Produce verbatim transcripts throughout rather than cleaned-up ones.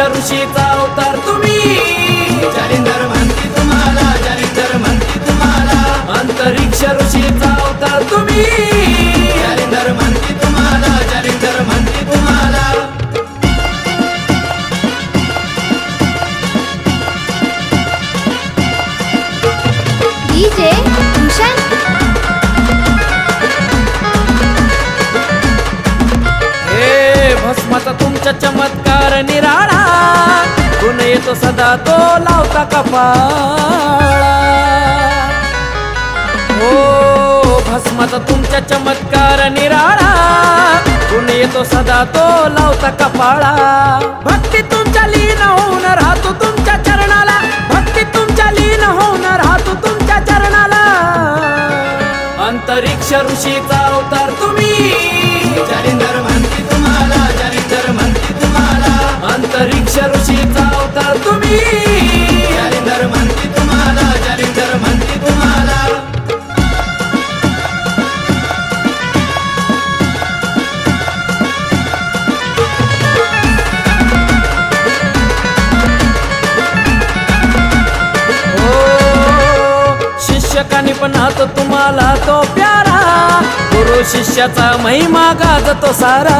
ऋषीचा अवतार तुम्ही, जालिंदर म्हणते तुम्हाला, जालिंदर म्हणते तुम्हाला, अंतरिक्ष ऋषीचा अवतार तुम्ही, जालिंदर म्हणते तुम्हाला, जालिंदर म्हणते तुम्हाला। डीजे भूषण हे भस्माचा तुमचा चमत्कार निराळा, गुण येतो सदा तो लावता कपाळा। हो भस्माचा तुमचा चमत्कार निराळा, गुण येतो सदा तो लावता कपाळा। भक्ती तुमच्या लीन होऊन राहतो तुमच्या चरणाला, भक्ती तुमच्या लीन होऊन राहतो तुमच्या चरणाला। अंतरिक्ष ऋषीचा अवतार तुम्ही, जालिंदर म्हणते तुम्हाला, जालिंदर म्हणते तुम्हाला, अंतरिक्ष ऋषीचा अवतार तुम्ही, जालिंदर म्हणते तुम्हाला, जालिंदर म्हणते तुम्हाला। शिक्षकांनी पण हात तुम्हाला तो प्यारा, गुरु शिष्याचा महिमा गाजतो सारा।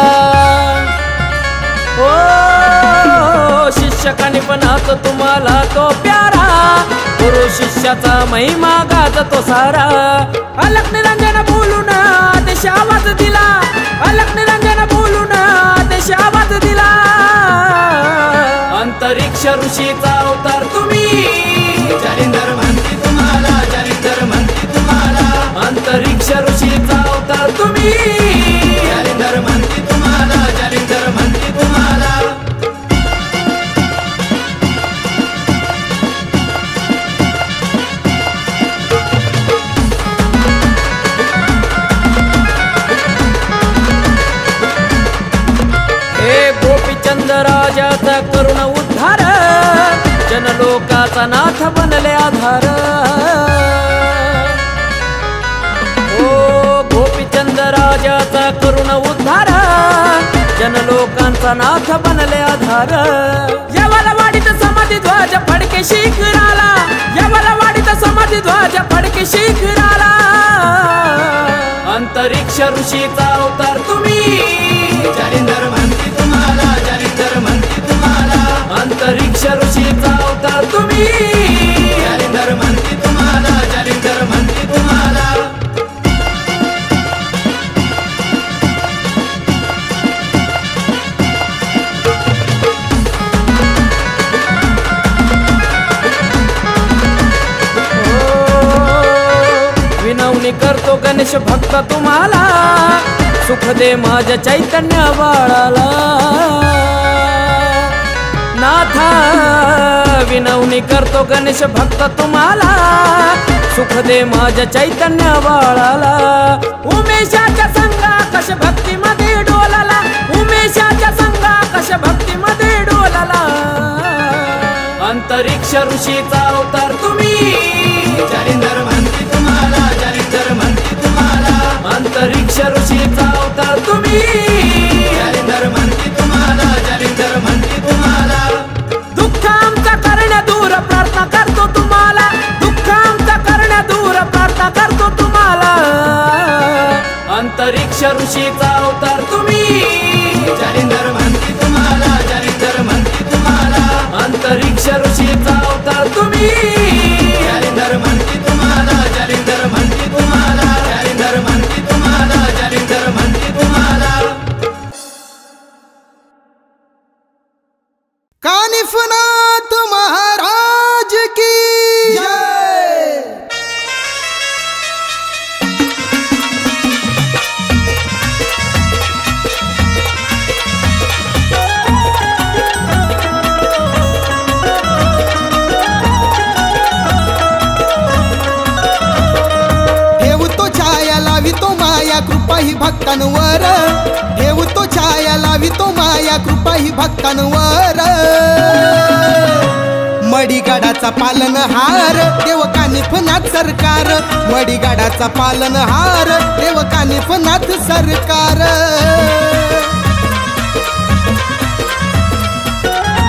ओ शिक्षकांनी पण हात तुम्हाला तो प्यारा, गुरु शिष्याचा महिमा गाजतो सारा। अलक निरंजन बोलून आदेश आवाज दिला, अलक निरंजन बोलून आदेश आवाज दिला। अंतरिक्ष ऋषीचा अवतार तुम्ही, जालिंदर म्हणते तुम्हाला, जालिंदर म्हणते तुम्हाला, अंतरिक्ष ऋषीचा अवतार तुम्ही, जालिंदर म्हणते तुम्हाला, जालिंदर म्हणते तुम्हाला। हे गोपीचंद राजाचा करुण उद्धार, जनलोकाचा नाथ बनले आधार। ओ गोपीचंद राजाचा करुण उद्धार, जनलोकांचा नाथ बनले आधार। यावाला वाढीत समाधी ध्वज फडके शिखराला, यावाला वाढीत समाधी ध्वज फडके शिखराला। अंतरिक्ष ऋषीचा अवतार तुम्ही, जालिंदर म्हणते तुम्हाला, जालिंदर म्हणते तुम्हाला, अंतरिक्ष ऋषीचा अवतार तुम्ही, जालिंदर म्हणते तुम्हाला, जालिंदर म्हणते तुम्हाला। विनवणी करतो गणेश भक्त तुम्हाला, सुख दे माझ्या चैतन्य बाळाला। नाथा विनवणी करतो गणेश भक्त तुम्हाला, सुख दे माझ्या चैतन्य बाळाला। उमेशाच्या संगा कश भक्तीमध्ये डोलाला, उमेशाच्या संगा कश भक्तीमध्ये डोलाला। अंतरिक्ष ऋषीचा अवतार तुम्ही, जालिंदर म्हणते तुम्हाला, जालिंदर म्हणते तुम्हाला, अंतरिक्ष ऋषीचा अवतार तुम्ही, जालिंदर म्हणते तुम्हाला, जालिंदर म्हणते तुम्हाला। दुःख आमचा करण्या दूर प्रार्थना करतो तुम्हाला, दुःख आमचा करण्या दूर प्रार्थना करतो तुम्हाला। अंतरिक्ष ऋषीचा अवतार तुम्ही, जालिंदर म्हणते तुम्हाला, जालिंदर म्हणते तुम्हाला, अंतरिक्ष ऋषीचा अवतार तुम्ही, जालिंदर म्हणते तुम्हाला, जालिंदर म्हणते तुम्हाला, जालिंदर म्हणते तुम्हाला, जालिंदर म्हणते तुम्हाला। कानिफनाथ महाराज की जय। ठेवतो छाया लावितो माया कृपा ही भक्तांवर, ठेवतो छाया लावितो माया कृपा ही भक्तांवर। मडीगाडाचा पालनहार देव कानिफनाथ सरकार, मडीगाडाचा पालनहार देव कानिफनाथ सरकार।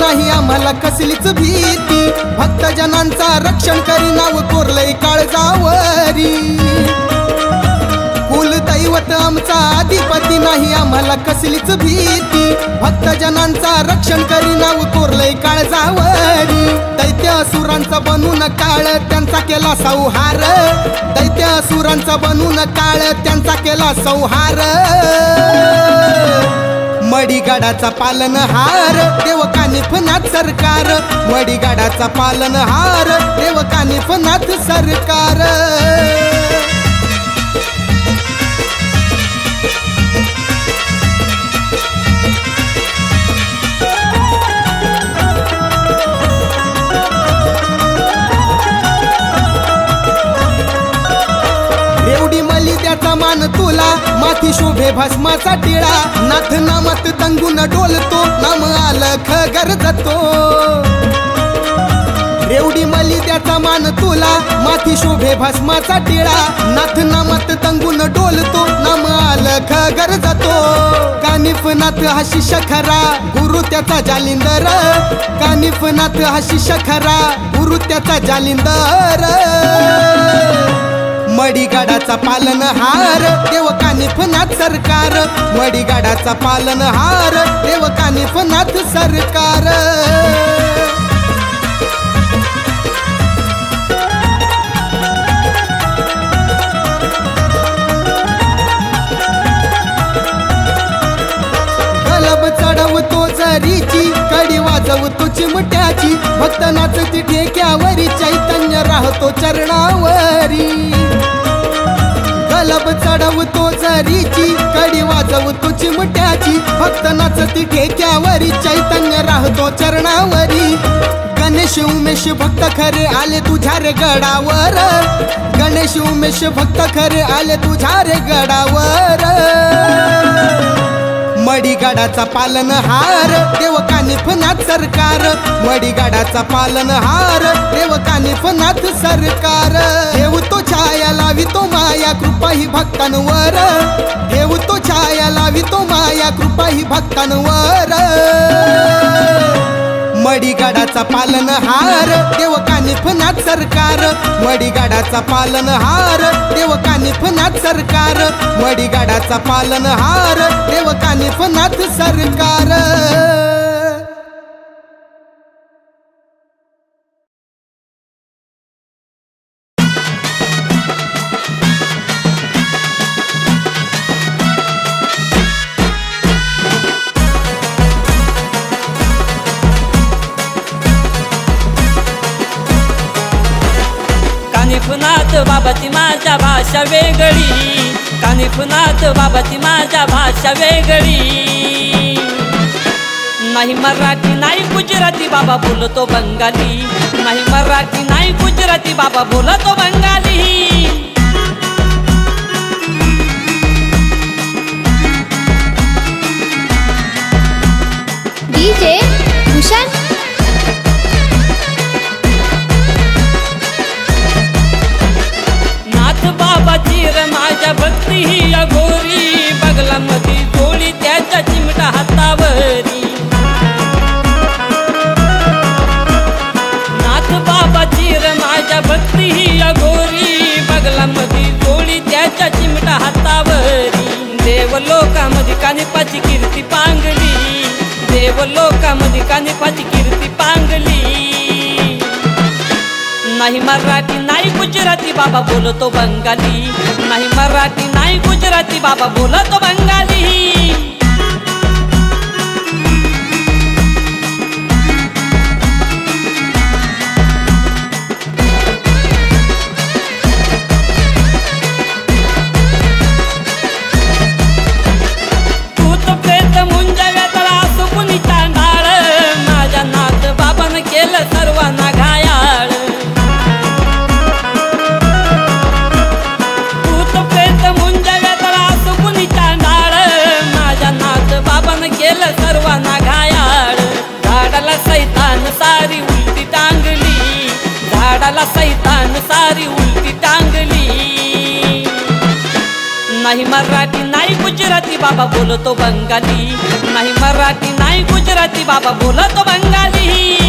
नाही आम्हाला कसलीच भीती, भक्तजनांचा रक्षण करी नाव कोरलंय काळजावरी. कुलदैवत आमचा अधिपती नाही आम्हाला कसलीच भीती, भक्तजनांचा रक्षण करी नाव कोरलंय काळजावरी. दैत्य असुरांचा बनून काळ त्यांचा केला संहार, दैत्य असुरांचा बनून काळ त्यांचा केला संहार. मडीगडाचा पालनहार देव कानिफनाथ सरकार, मडीगडाचा पालनहार देव कानिफनाथ सरकार. त्याचा मान तुला माथी शोभे भस्माचा टिळा, नाथ नामात तंगून डोलतो नाम आलख गरजतो. रेवडी मली त्याचा मान तुला माथी शोभे भस्माचा टिळा, नाथ नामात तंगून डोलतो नाम आलख गरजतो. कानिफनाथ हा शिष्य खरा गुरु त्याचा जालिंदर, कानिफनाथ हा शिष्य खरा गुरु त्याचा जालिंदर. मडीगडाचा पालनहार देव कानिफनाथ सरकार, मडीगडाचा पालनहार देव कानिफनाथ सरकार. गलब चढवतो जरीची कडी वाजवतो चिमट्याची, भक्त नाचती ठेक्यावरी चैतन्य राहतो चरणावरी. गलब चढवतो जरीची कडी वाजवतो चिमट्याची, भक्त नाचती ठेक्यावरी चैतन्य राहतो चरणावरी. गणेश उमेश भक्त खरे आले तुझ्या रे गडावर, गणेश उमेश भक्त खरे आले तुझ्या रे गडावर. मडीगडाचा पालनहार देव कानिफनाथ सरकार, मडीगडाचा पालनहार देव कानिफनाथ सरकार. ठेवतो छाया लावितो माया कृपा ही भक्तांवर, ठेवतो छाया लावितो माया कृपा ही भक्तांवर. मडीगडाचा पालनहार देव कानिफनाथ सरकार, मडीगडाचा पालनहार देव कानिफनाथ सरकार, मडीगडाचा पालनहार देव कानिफनाथ सरकार. कानिफनाथ बाबाची माझ्या भाषा वेगळी, कानिफनाथ बाबाची माझ्या भाषा वेगळी. नाही मराठी नाही गुजराती बाबा बोलतो बंगाली, नाही मराठी नाही गुजराती बाबा बोलतो बंगाली. डीजे भूषण बाबाची र माझ्या भक्ती ही अघोरी, बगलामध्ये गोळी त्याच्या चिमटा हातावरी. नाथ बाबाची र माझ्या भक्ती ही अघोरी, बगलामध्ये गोळी त्याच्या चिमटा हातावरी. देव लोकामध्ये कानिफाची कीर्ती पांगली, देव लोकामध्ये कानिफाची कीर्ती पांगली. नाही मराठी नाही गुजराती बाबा बोलतो बंगाली, नाही मराठी नाही गुजराती बाबा बोलतो बंगाली. भूत प्रेत मुंजा वेतळा सुकुनी चांडाळ, माझ्या नाथ बाबानं केलं सर्वांना घायाळ. केलं सर्वांना घायाळ. झाडाला सैतान सारी उलटी टांगली, झाडाला सैतान सारी उलटी टांगली. नाही मराठी नाही गुजराती गुजराती बाबा बोलतो बंगाली, नाही मराठी नाही गुजराती बाबा बोलतो बंगाली.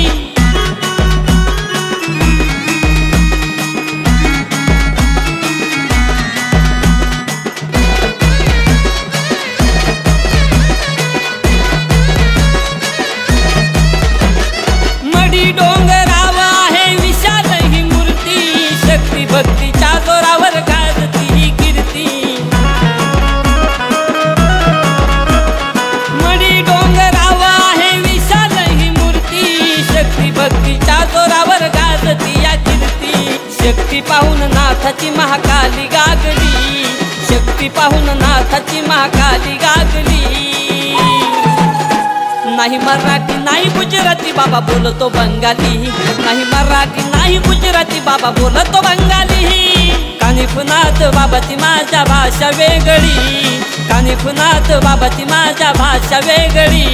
मडी डोंगराव आहे विशाल ही मूर्ती, शक्ती भक्तीच्या जोरावर गाजती ही कीर्ती. मडी डोंगराव आहे विशाल ही मूर्ती, शक्ती भक्तीच्या जोरावर गाजती या कीर्ती. शक्ती पाहून नाथाची महाकाली गागली, शक्ती पाहून नाथाची महाकाली गागली. नाही मराठी नाही गुजराती बाबा बोलतो बंगाली, नाही मराठी नाही गुजराती बाबा बोलतो बंगाली. कानिफनाथ बाबाची माझ्या भाषा वेगळी, कानिफनाथ बाबाची माझ्या भाषा वेगळी.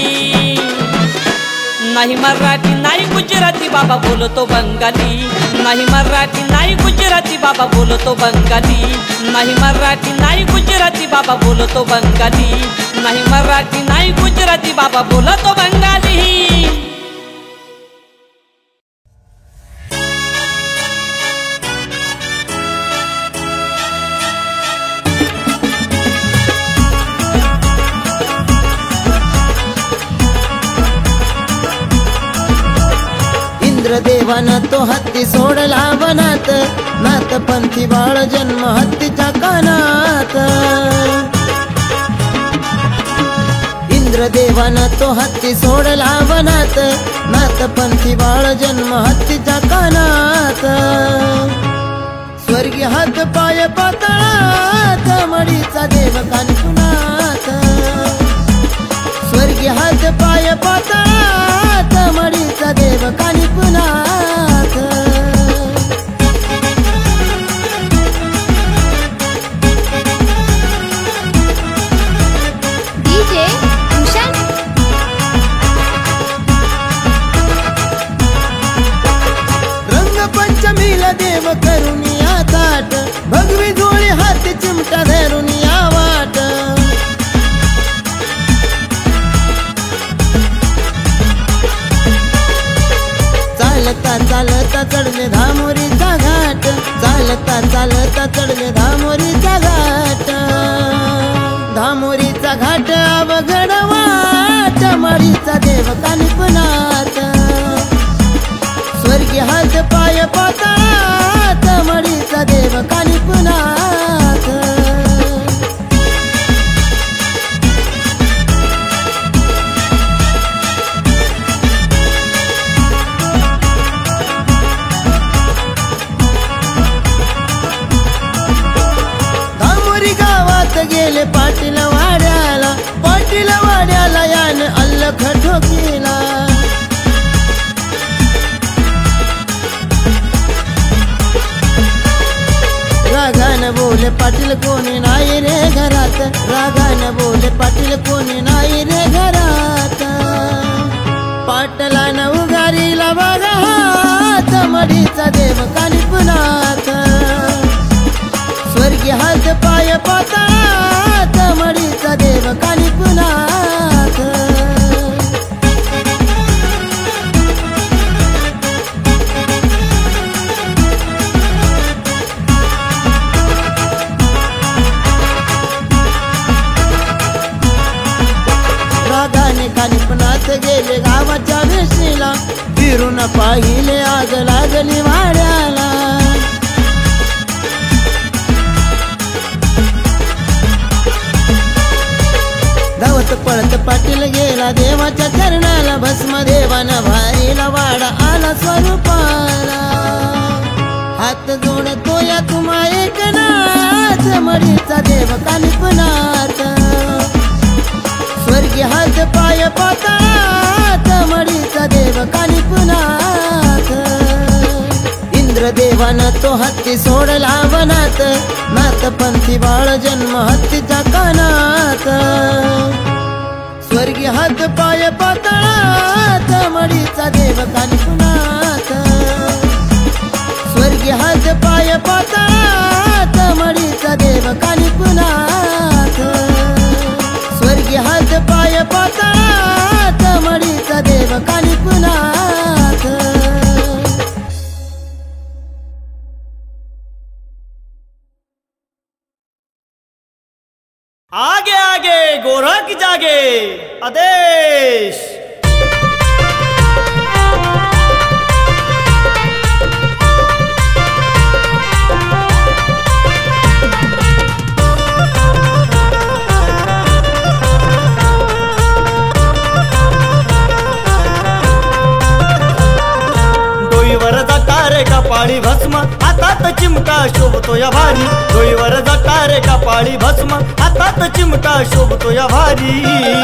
नाही मराठी नाही गुजराती बाबा बोलतो बंगाली, नाही मराठी नाही गुजराती बाबा बोलतो बंगाली. नाही मराठी नाही गुजराती बाबा बोलतो बंगाली, नाही मराठी नाही गुजराती बाबा बोलतो बंगाली. इंद्रदेवानं तो हत्ती सोडला वनात, नाथ पंथी बाळ जन्म हत्तीच्या कानात. इंद्रदेवानं तो हत्ती सोडला वनात, नाथ पंथी बाळ जन्म हत्तीच्या कानात. स्वर्गी हात पाय पाताळात, मडीचा देव कानिफनाथ. स्वर्गी हात पाय पाताळात, मडीचा देव कानिफनाथ. डीजे भूषण. रंगपंचमीला देव करुनिया ताट, भगवी जोडी हाती चिमटा धरुनिया वाट. चालता चालता चढले धामोरीचा घाट, चालता चालता चढले धामोरीचा घाट. धामोरीचा घाट अवघड वाट, मडीचा देव कानिफनाथ. स्वर्गी हात पाय पाताळात, मडीचा देव कानिफनाथ. गेले पाटील वाड्याला, पाटील वाड्याला यान अल्लख ठोकीला. रागान बोले पाटील कोणी नाही रे घरात, रागान बोले पाटील कोणी नाही रे घरात. पाटलान उगारीला बघा हात, मडीचा देव कानिफनाथ. स्वर्गी हात पाय पाताळात, मडीचा देव कानिफनाथ. रागाने कानिफनाथ गेले गावाच्या वेशीला, फिरून पाहिले आग लागली वाड्याला. धावत पळत पाटील गेला देवाच्या चरणाला, भस्म देवाना भारीला वाडा आला स्वरूपाला. हात जोडतो या तुम्हा एकनाथ, मडीचा देव कानिफनाथ. स्वर्गी हात पाय पाताळात, मडीचा देव कानिफनाथ. इंद्रदेवानं तो हत्ती सोडला वनात, नाथ पंथी बाळ जन्म हत्तीच्या कानात. स्वर्गी हात पाय पाताळात, मडीचा देव कानिफनाथ. स्वर्गी हात पाय पाताळात, मडीचा देव कानिफनाथ. पातळात मडीचा देव कानिफनाथ. आगे आगे गोरख जागे आदेश. डोईवर जाता रे कपाळी भस्म हातात चिमटा शोभतो या भारी. डोईवर जाता रे कपाळी भस्म हातात चिमटा शोभतो या भारी.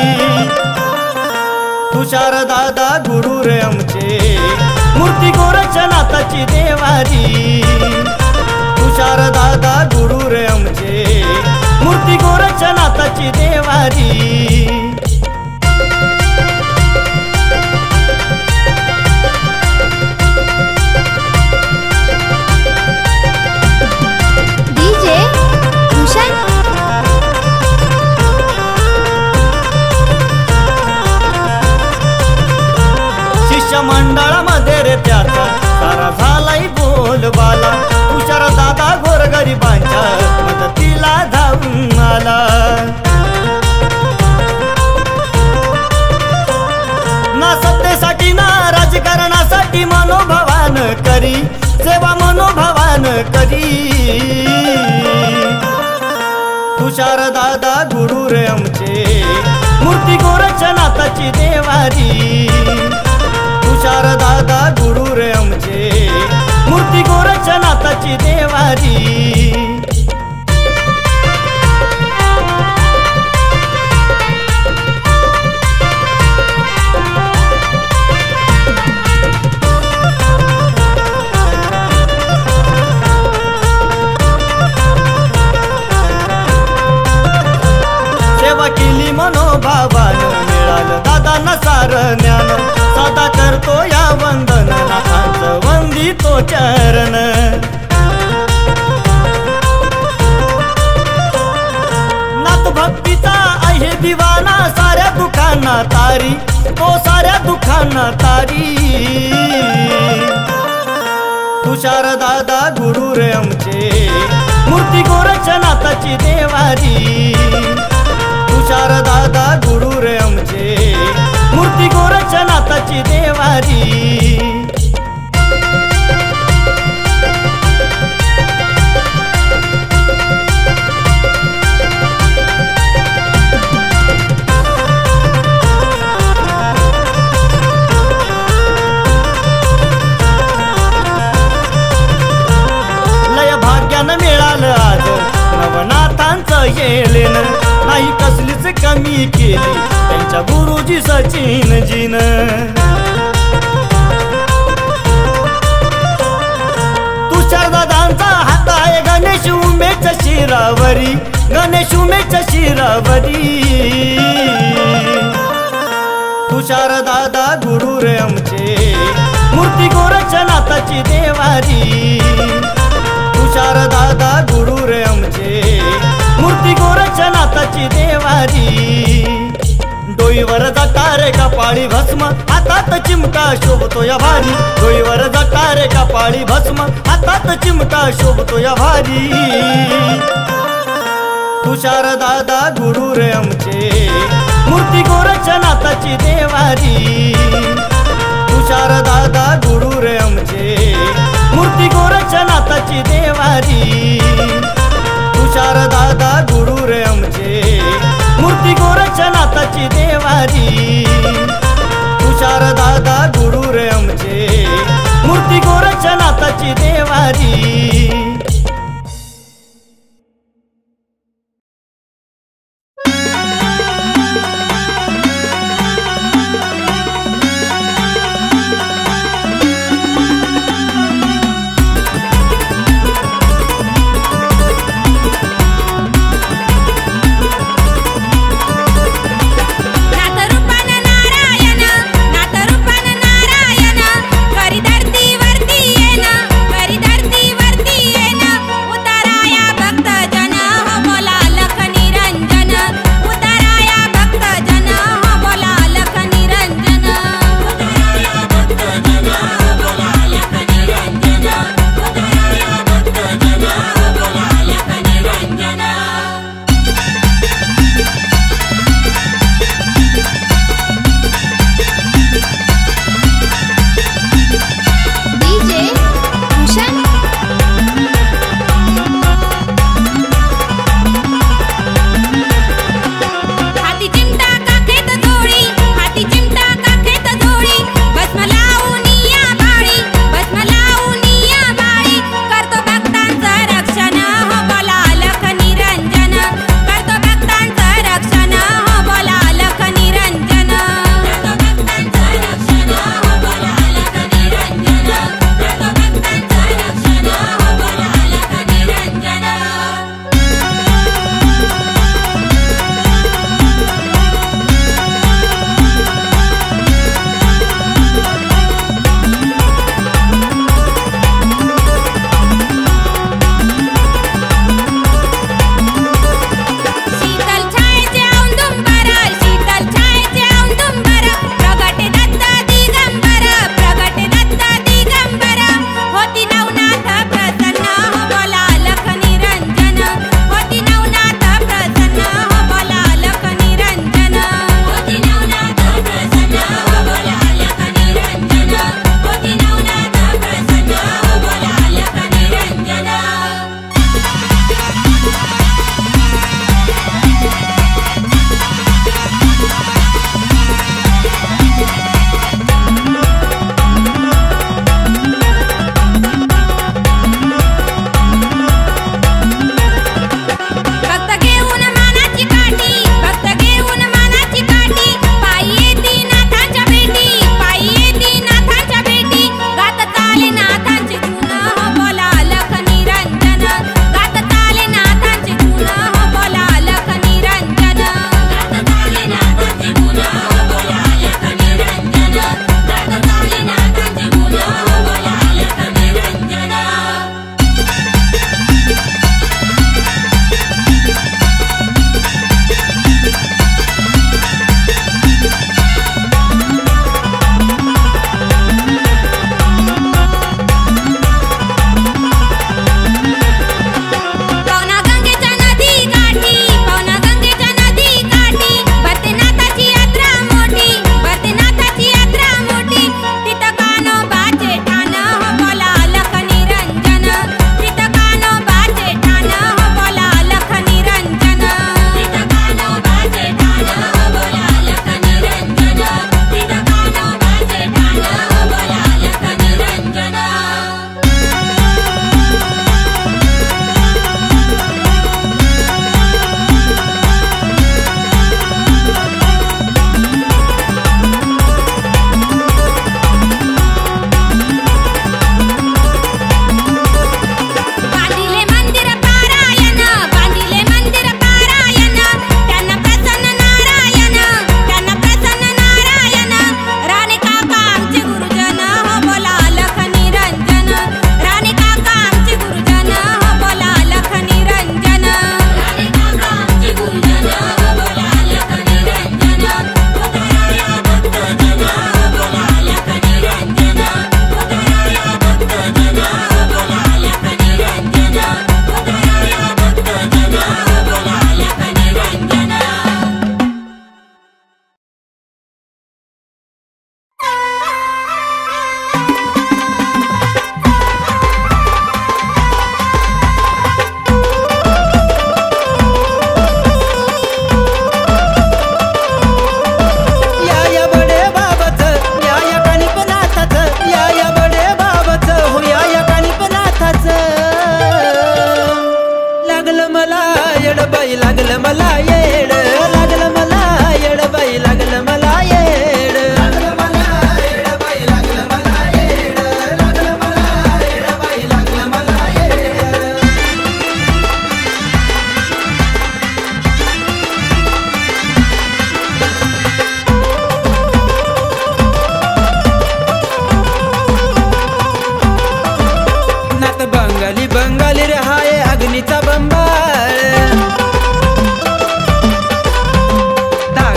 तुषार दादा गुरु रे आमचे मूर्ती गोरक्षनाथाची देवारी. तुषार दादा गुरु रे आमचे मूर्ती गोरक्षनाथाची देवारी. डीजे भूषण. मंडळामध्ये रे त्याचा सारा झालाय बोलबाला. तुषार दादा गोरगरिबांच्या मदतीला धावून आला. ना सत्तेसाठी ना राजकारणासाठी मनोभावान करी सेवा मनोभावान करी. तुषार दादा गुरु रे आमचे मूर्ती गोरक्षनाथाची देवारी. तुषार दादा गुरु रे आमचे मूर्ती गोरक्षनाथाची देवारी. सेवा केली मनोभावानं मिळालं दादांना सार ज्ञान. साधा करतो या वंदन नाथांचं वंदितो चरण. नाथ भक्तीचा आहे दिवाना साऱ्या दुखांना तारी. तो साऱ्या दुखांना तारी. तुषार दादा गुरु रे आमचे मूर्ती गोरक्षनाथाची देवारी. तुषार दादा गुरु रे आमचे मूर्ती गोरक्षनाथाची देवारी. लय भाग्यानं मिळालं आज नवनाथांचं येलेन. नाही कसलीच कमी केली त्यांच्या गुरुजी सचिन जीन. तुषार दादांचा हात आहे गणेश उमेच्या शिरावरी. गणेश उमेच्या शिरावरी. तुषार दादा गुरु रे आमचे मूर्ती गोरक्षनाथाची देवारी. तुषार दादा गुरु रे आमचे मूर्ती गोरक्षनाथाची देवारी. डोईवर जाता रे कपाळी भस्म हातात चिमटा शोभतो या भारी. डोईवर जाता रे कपाळी भस्म हातात चिमटा शोभतो या भारी. तुषार दादा गुरु रे आमचे मूर्ती गोरक्षनाथाची देवारी. तुषार दादा गुरु रे आमचे मूर्ती गोरक्षनाथाची देवारी. तुषार दादा गुरु रे आमचे मूर्ती गोरक्षनाथाची देवारी. तुषार दादा गुरु रे आमचे मूर्ती गोरक्षनाथाची देवारी. धरती वरती येना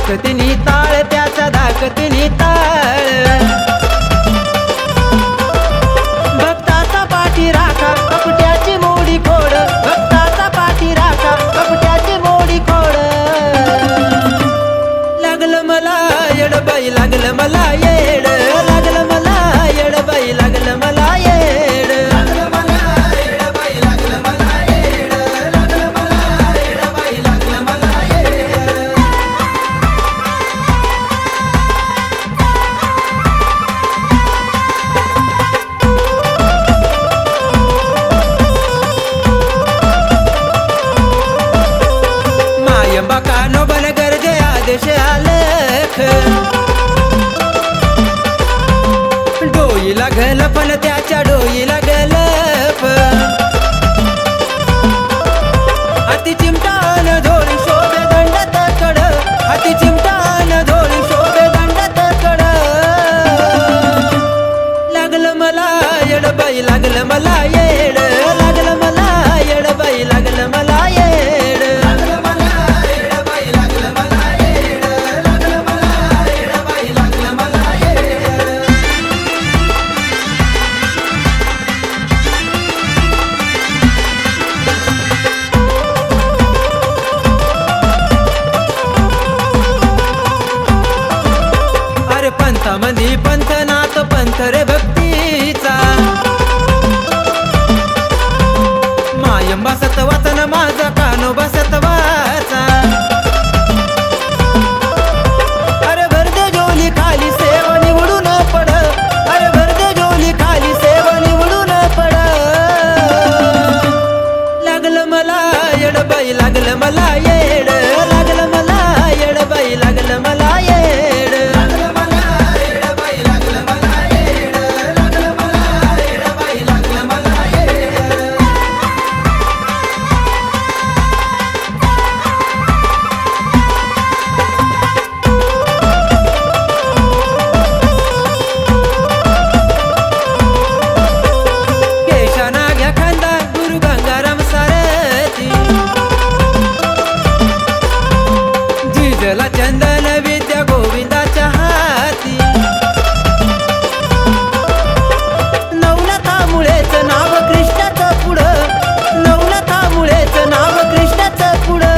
धाकतीने ताळ त्याचा धाकतीने ताळ भक्ताचा पाठी राखा कपट्याची मोडी खोड भक्ताचा पाठी राखा कपट्याची मोडी खोड लागलं मला येडबाई लागलं मला येड लागलं मला येडबाई लागलं मला येड लागलं मला येडबाई लागलं मला येड लागलं मला येडबाई लागलं मला येड मायंबा कानो बन गर्जे आदेश आलेख डोईला गलप न त्याच्या डोईला गलप हाती चिमटान धोळी शोभे दंडात कड हाती चिमटान धोळी शोभे दंडात कड लागलं मला येडबाई लागलं मला येड लागलं मला येडबाई लागलं मला येड लागलं मला येडबाई लागलं मला येड लागलं मला येडबाई लागलं मला येड अरे पंथामंदी पंथनाथ पंथ रे भक्तीचा मायंबा सतवाचा न माझा कानोबा सतवाचा अरे भरदे जोली खाली सेव निवडून पड अरे भरदे जोली खाली सेव निवडून पड लागलं मला येडबाई लागलं मला येड लागलं मला येडबाई लागलं मला येड लागलं मला येडबाई लागलं मला येड लागलं मला येडबाई लागलं मला येड केशना घ्या खांदा गुरु गंगाराम सारथी जिजला चंदन विद्या गोविंदाच्या हाती नवनाथामुळेच नाव कृष्णाचं पुढं नवनाथामुळेच नाव कृष्णाचं पुढं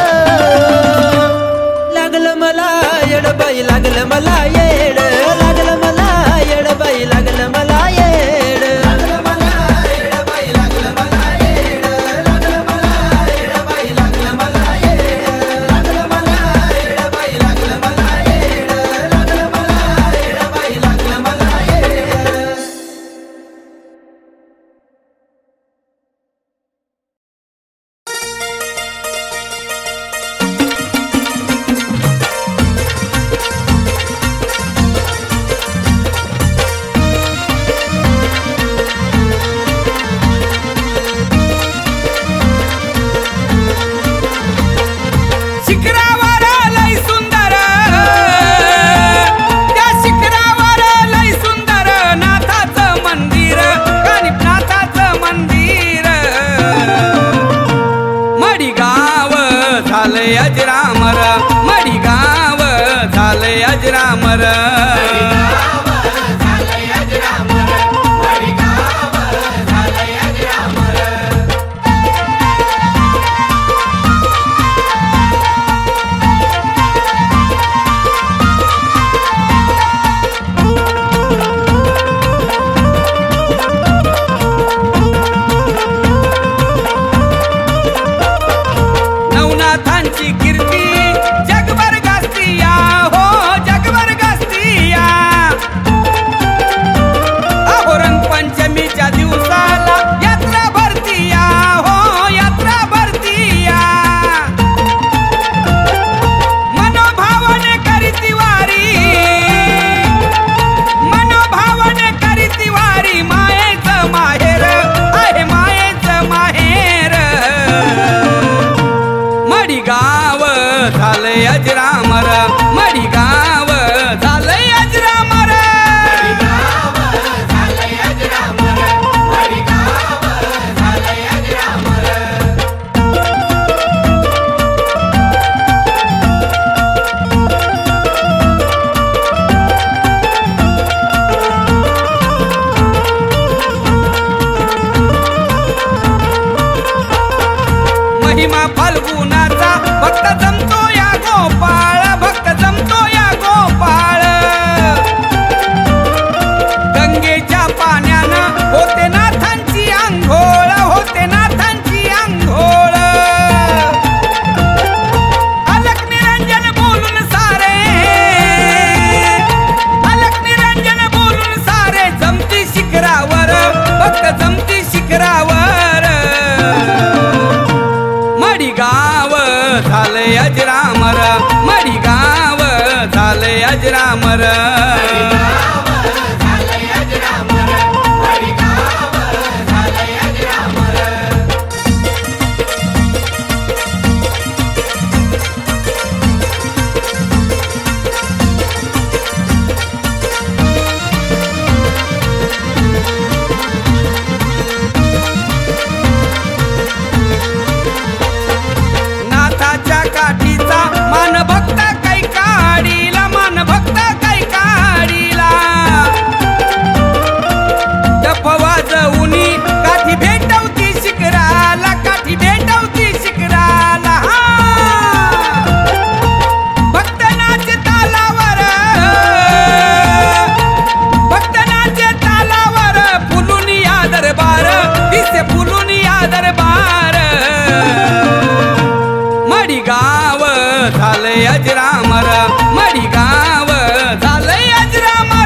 लागलं मला येडबाई लागलं मला येड लागलं मला येडबाई लागलं मला येड लागलं मला येडबाई लागलं मला येड लागलं मला येडबाई लागलं मला येड लागलं मला येडबाई लागलं मला येड लागलं मला येडबाई लागलं मला येड शिखरावर लय सुंदर त्या शिखरावर लय सुंदर नाथाचं मंदिर गणपनाथाचं मंदिर मडी गाव झालंय अजरामर मडी गाव झालंय अजरामर नवनाथांची कीर्ती जगभर गाजतीया हो जगभर गाजतीया अहो रंगपंचमीच्या दिवसाला यात्रा भरतीया हो यात्रा भरतीया मनोभावाने करीती वारी मनोभावाने करीती वारी मायेचं माहेर आहे मायेचं माहेर मडी गाव झालंय अजरामर मडी गाव झालंय अजरामर झालंय अजरामर मडी गाव झालंय अजरामर अजरामर नाथाच्या काठीचा मान भक्त काही काढीला मान भक्त काही काढीला डफ वाजवुनी काठी भेटवती शिखराला काठी भेटवती शिखराला भक्त नाचे तालावर भक्त नाचे तालावर फुलून या दरबार दिसे फुलून या दरबार मडी गाव झालंय अजरामर मडी गाव झालंय अजरामर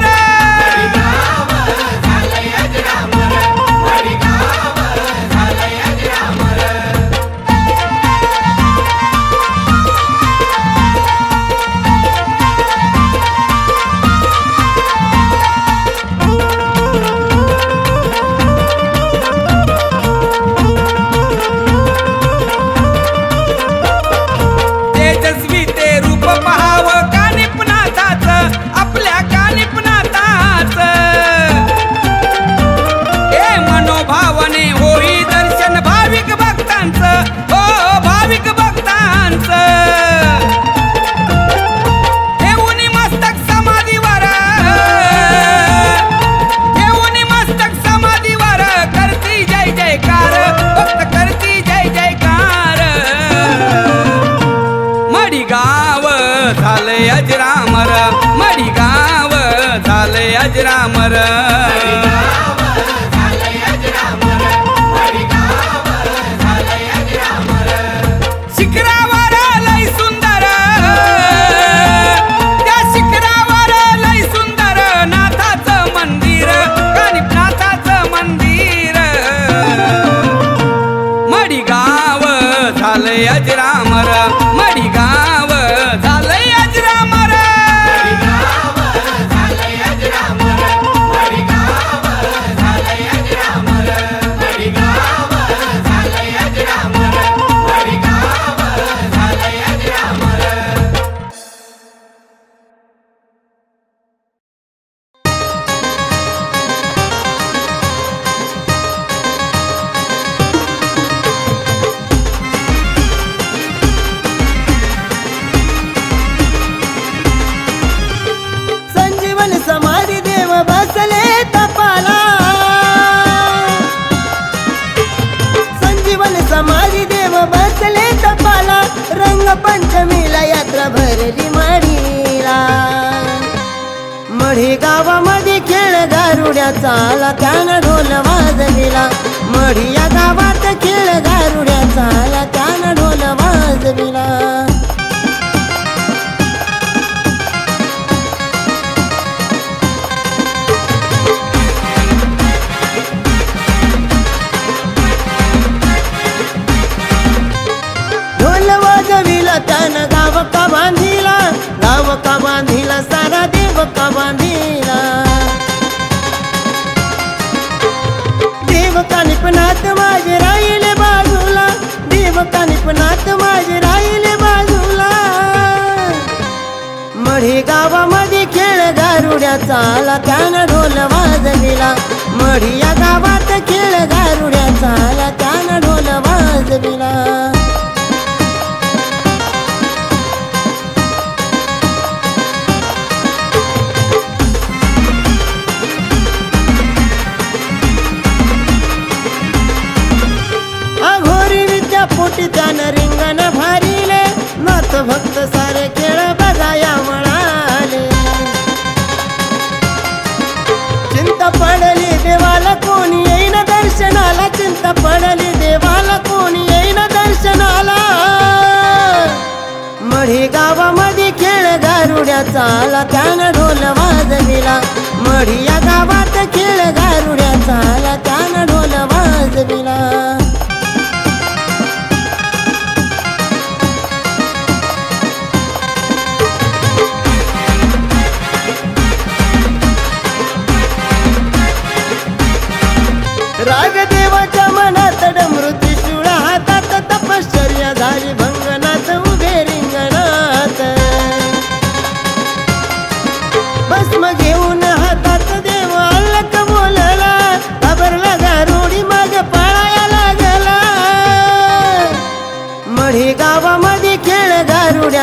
तेजस्वी ते रूप पहावं कानिपनाथाचं आपल्या कानिपनाथाचं ए मनोभावाने होई दर्शन भाविक भक्तांचं हो भाविक भक्तांचं ठेवून मस्तक समाधीवर ठेवून मस्तक समाधीवर करती जय जयकार भक्त करती जय जयकार मडी गाव झालंय अजरामर मडी गाव झालंय अजरामर शिखरावर लय सुंदर त्या शिखरावर लय सुंदर नाथाचं मंदिर कानिपनाथाचं मंदिर मडी गाव झालंय अजरामर मडी गाव झालंय अजरामर संजीवन समाधी देव बसले तपाला संजीवन समाधी देव बसले तपाला रंग पंचमीला यात्रा भरली मढीला मढी गावामध्ये खेळ गारुड्याचा आला त्यानं ढोल वाजविला मढी या गावात खेळ गारुड्याचा आला त्यानं ढोल वाजविला ढोल वाजविला त्यानं गाव का बांधिला गाव का बांधिला सारा देव का बांधिला देव कानिपनाथ माझे राहिले बाजूला देव कानिपनाथ माझे राहिले बाजूला मढी गावामध्ये खेळ गारुड्याचा आला त्यानं ढोल वाजविला मढी या गावात खेळ गारुड्याचा आला त्यानं ढोल वाजविला अघोरी विद्या पोटी त्यानं रिंगण भारीले नाथ भक्त सारे खेळ बघाया म्हणाले चिंता पडली देवाला कोणी येईन दर्शनाला चिंता पडली देवाला कोणी येईन दर्शनाला मढी गावामध्ये खेळ गारुड्याचा आला त्यानं ढोल वाजविला मढी या गावात खेळ गारुड्याचा आला त्यानं ढोल वाजविला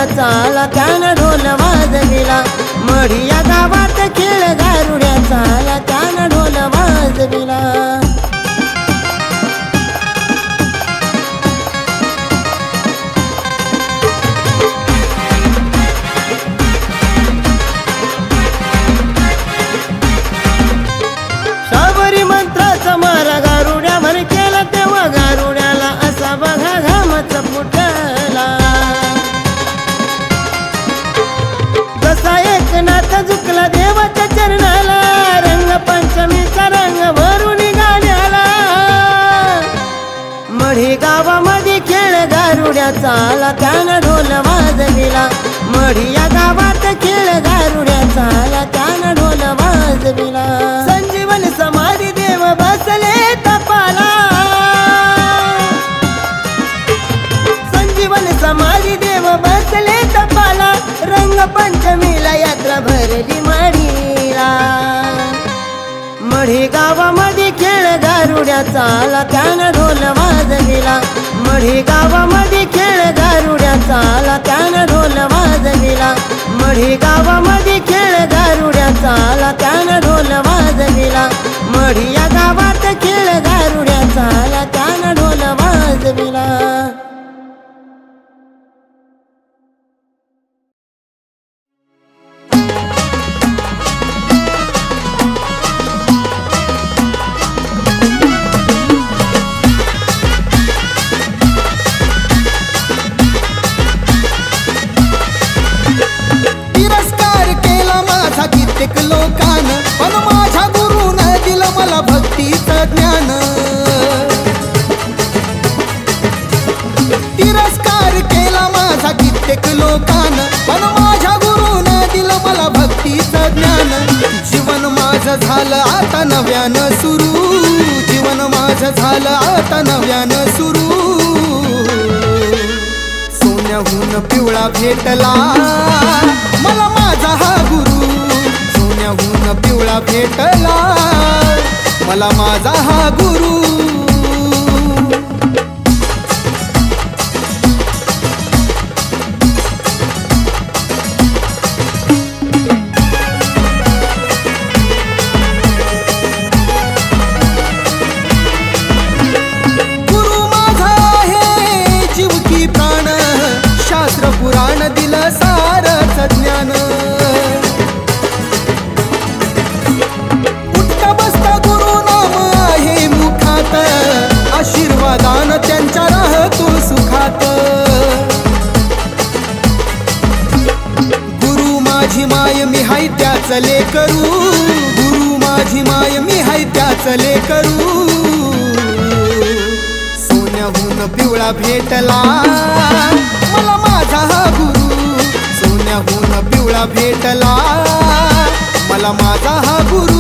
गारुड्याचा आला त्यानं ढोल वाजविला मढी या गावात खेळ गारुड्याचा आला त्यानं ढोल वाजविला शाबरी मंत्राचा मारा गारुड्यावर केला तेव्हा गारुड्याला असा बघा घामच फुटला जसा एकनाथ झुकला देवाच्या चरणाला रंग पंचमीचा रंग भरून गाण्याला मढी गावामध्ये खेळ गारुड्याचा आला त्यानं ढोल वाजविला मढी या गावात खेळ गारुड्याचा आला त्यानं ढोल वाजविला संजीवन समाधी देव बसले तपाला संजीवन समाधी देव बसले तपाला रंग पंचमीला यात्रा भरली मढीला मढी गावामध्ये खेळ गारुड्याचा आला त्यानं ढोल वाजविला मढी गावामध्ये खेळ गारुड्याचा आला त्यानं ढोल वाजविला मढी गावामध्ये खेळ गारुड्याचा आला त्यानं ढोल वाजविला मढी या गावात खेळ गारुड्याचा आला त्यानं ढोल वाजविला कित्येक लोकान पण माझ्या गुरुन दिलं मला भक्तीचं ज्ञान तिरस्कार केला माझा कित्येक लोकान पण माझ्या गुरुन दिलं मला भक्तीचं ज्ञान जीवन माझं झालं आता नव्यानं सुरू जीवन माझं झालं आता नव्यानं सुरू सोन्याहून पिवळा भेटला मला माझा हा गुरु सोन्याहून पिवळा भेटला मला माझा हा गुरु गुरु माझा आहे जीव की प्राण शास्त्र पुराण दिलं सारच ज्ञान आशीर्वादान त्यांच्या राहतो सुखात गुरु माझी माय मी हाय त्याच लेकरू गुरु माझी माय मी हाय त्याच लेकरू सोन्याहून पिवळा भेटला मला माझा हा गुरु सोन्याहून पिवळा भेटला मला माझा हा गुरु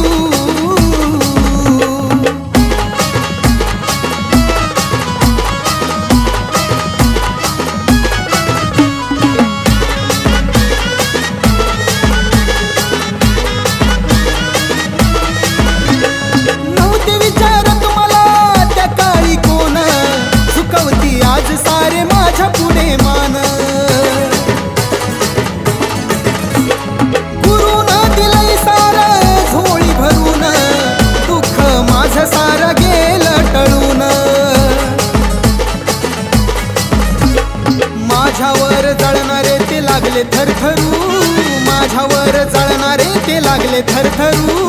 माझ्यावर जळणारे ते लागले थरथरू माझ्यावर जळणारे ते लागले थरथरू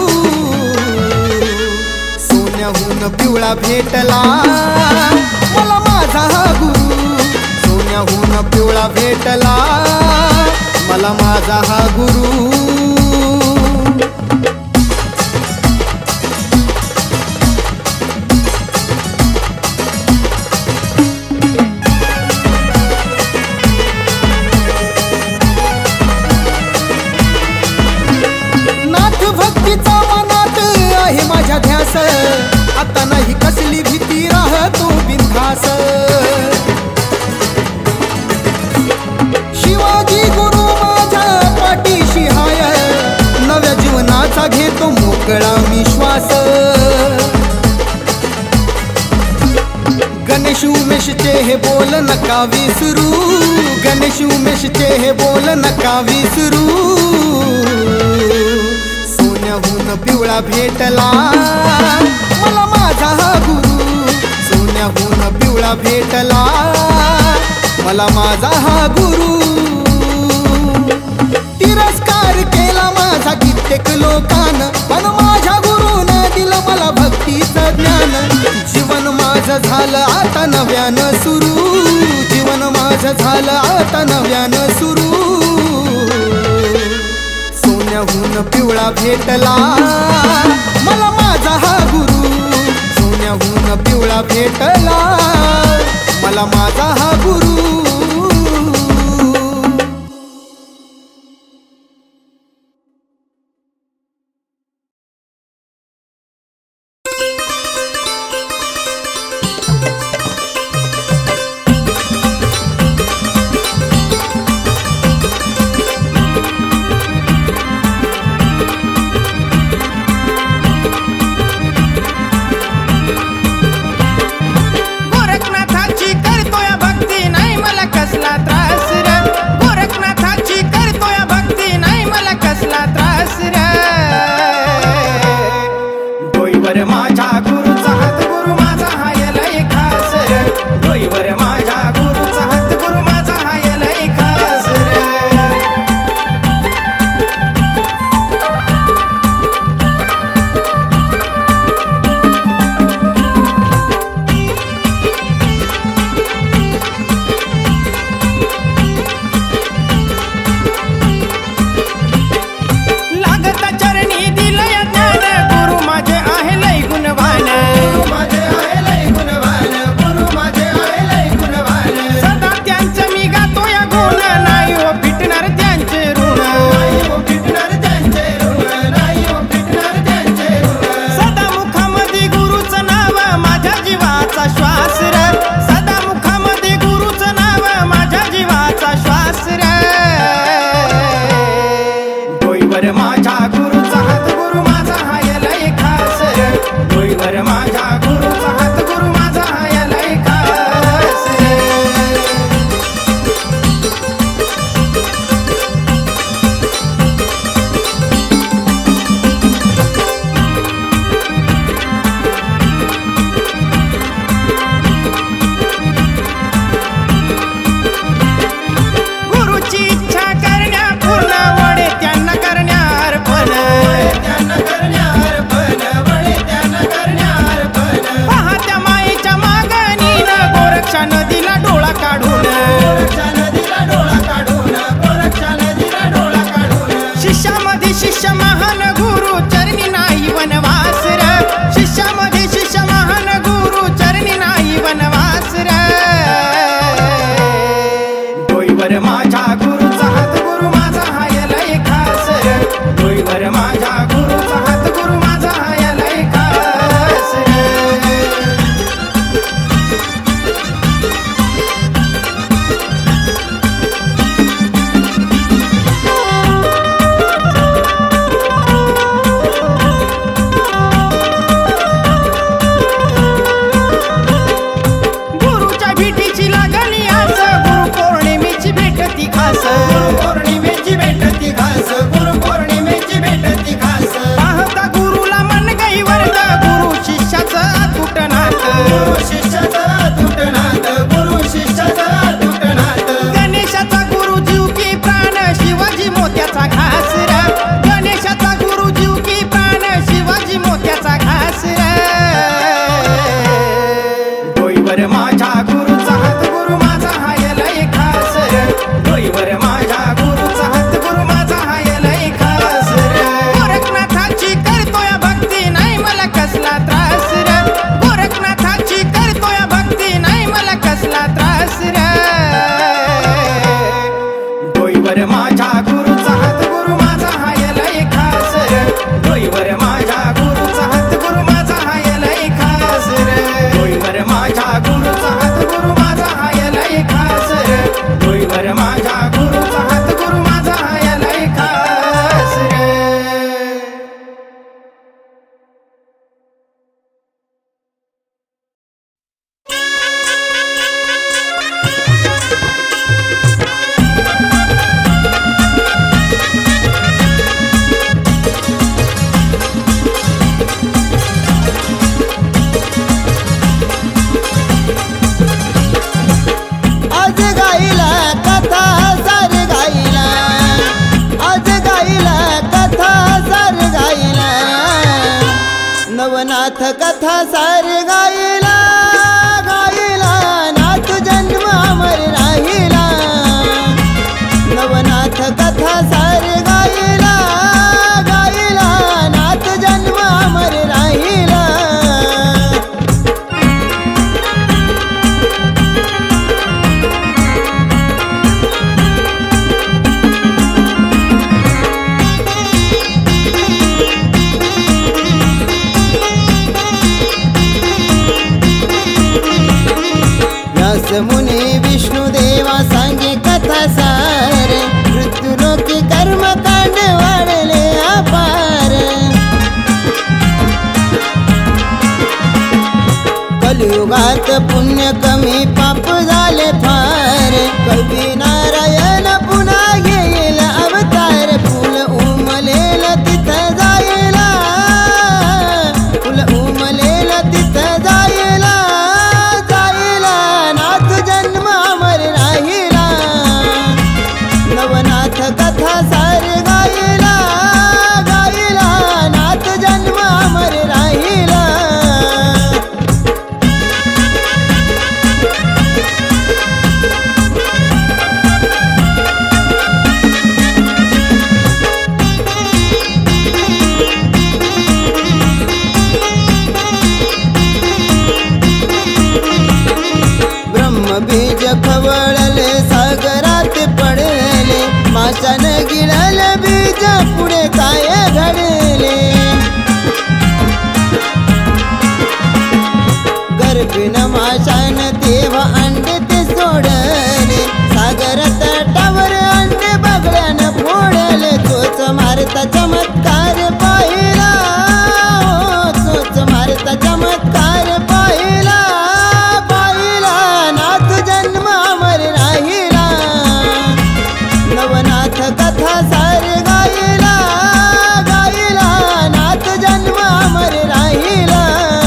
सोन्याहून पिवळा भेटला मला माझा हा गुरु सोन्याहून पिवळा भेटला मला माझा हा गुरु माझ्या ध्यास आता नाही कसली भीती राहतो बिनधास शिवाजी गुरु माझ्या पाठीशी हाय नव्या जीवनाचा घेतो मोकळा विश्वास गणेश उमेश उमेशचे हे बोल नका विसरू, गणेश उमेशचे हे बोल नका विसरू. सोन्याहून पिवळा भेटला मला माझा हा गुरु, सोन्याहून पिवळा भेटला मला माझा हा गुरु. तिरस्कार केला माझा कित्येक लोकांना, पण माझ्या गुरुनं दिलं मला भक्तीचं ज्ञान. जीवन माझं झालं आता नव्यानं सुरू, जीवन माझं झालं आता नव्यानं सुरू. सोन्याहून पिवळा भेटला मला माझा हा गुरु, सोन्याहून पिवळा भेटला मला माझा हा गुरु. गोरखनाथाची करतोय भक्ती, नाही मला नवनाथ कथा सार गायला गायला नाथ जन्म अमर राहिला नवनाथ कथा सार गायला गायला नाथ जन्म अमर राहिला व्यास मुनी विष्णुदेवा सांगे कथा सार मृत्यूलोकी कर्मकांड वाढले अपार कलियुगात पुण्य कमी पाप झाले फार कवी नारायण पुन्हा येईल अवतार फुल उमलेल तिथं जायला फुल उमलेल तिथं जायला नवनाथ कथा सार गायला गायला नाथ जन्म अमर राहिला ब्रह्मबीज खवळले सागरात पडले माशान गिळल बीज पुढे काय घडले गर्भीन माशान तेव्हा अंडे ते सोडले सागर तटावर अंडे बगड्यान फोडले चोच मारता चमत्कार पाहिला चोच मारता चमत्कार पाहिला पाहिला नाथ जन्म अमर राहिला नवनाथ कथा सार गायला गायला नाथ जन्म अमर राहिला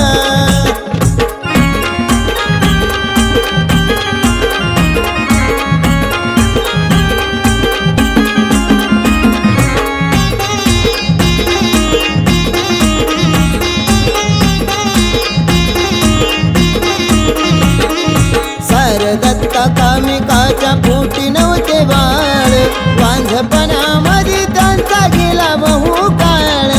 सारदत्ता कामिकाच्या पोटी नव्हते बाळ वांझपणामध्ये त्यांचा गेला बहु काळ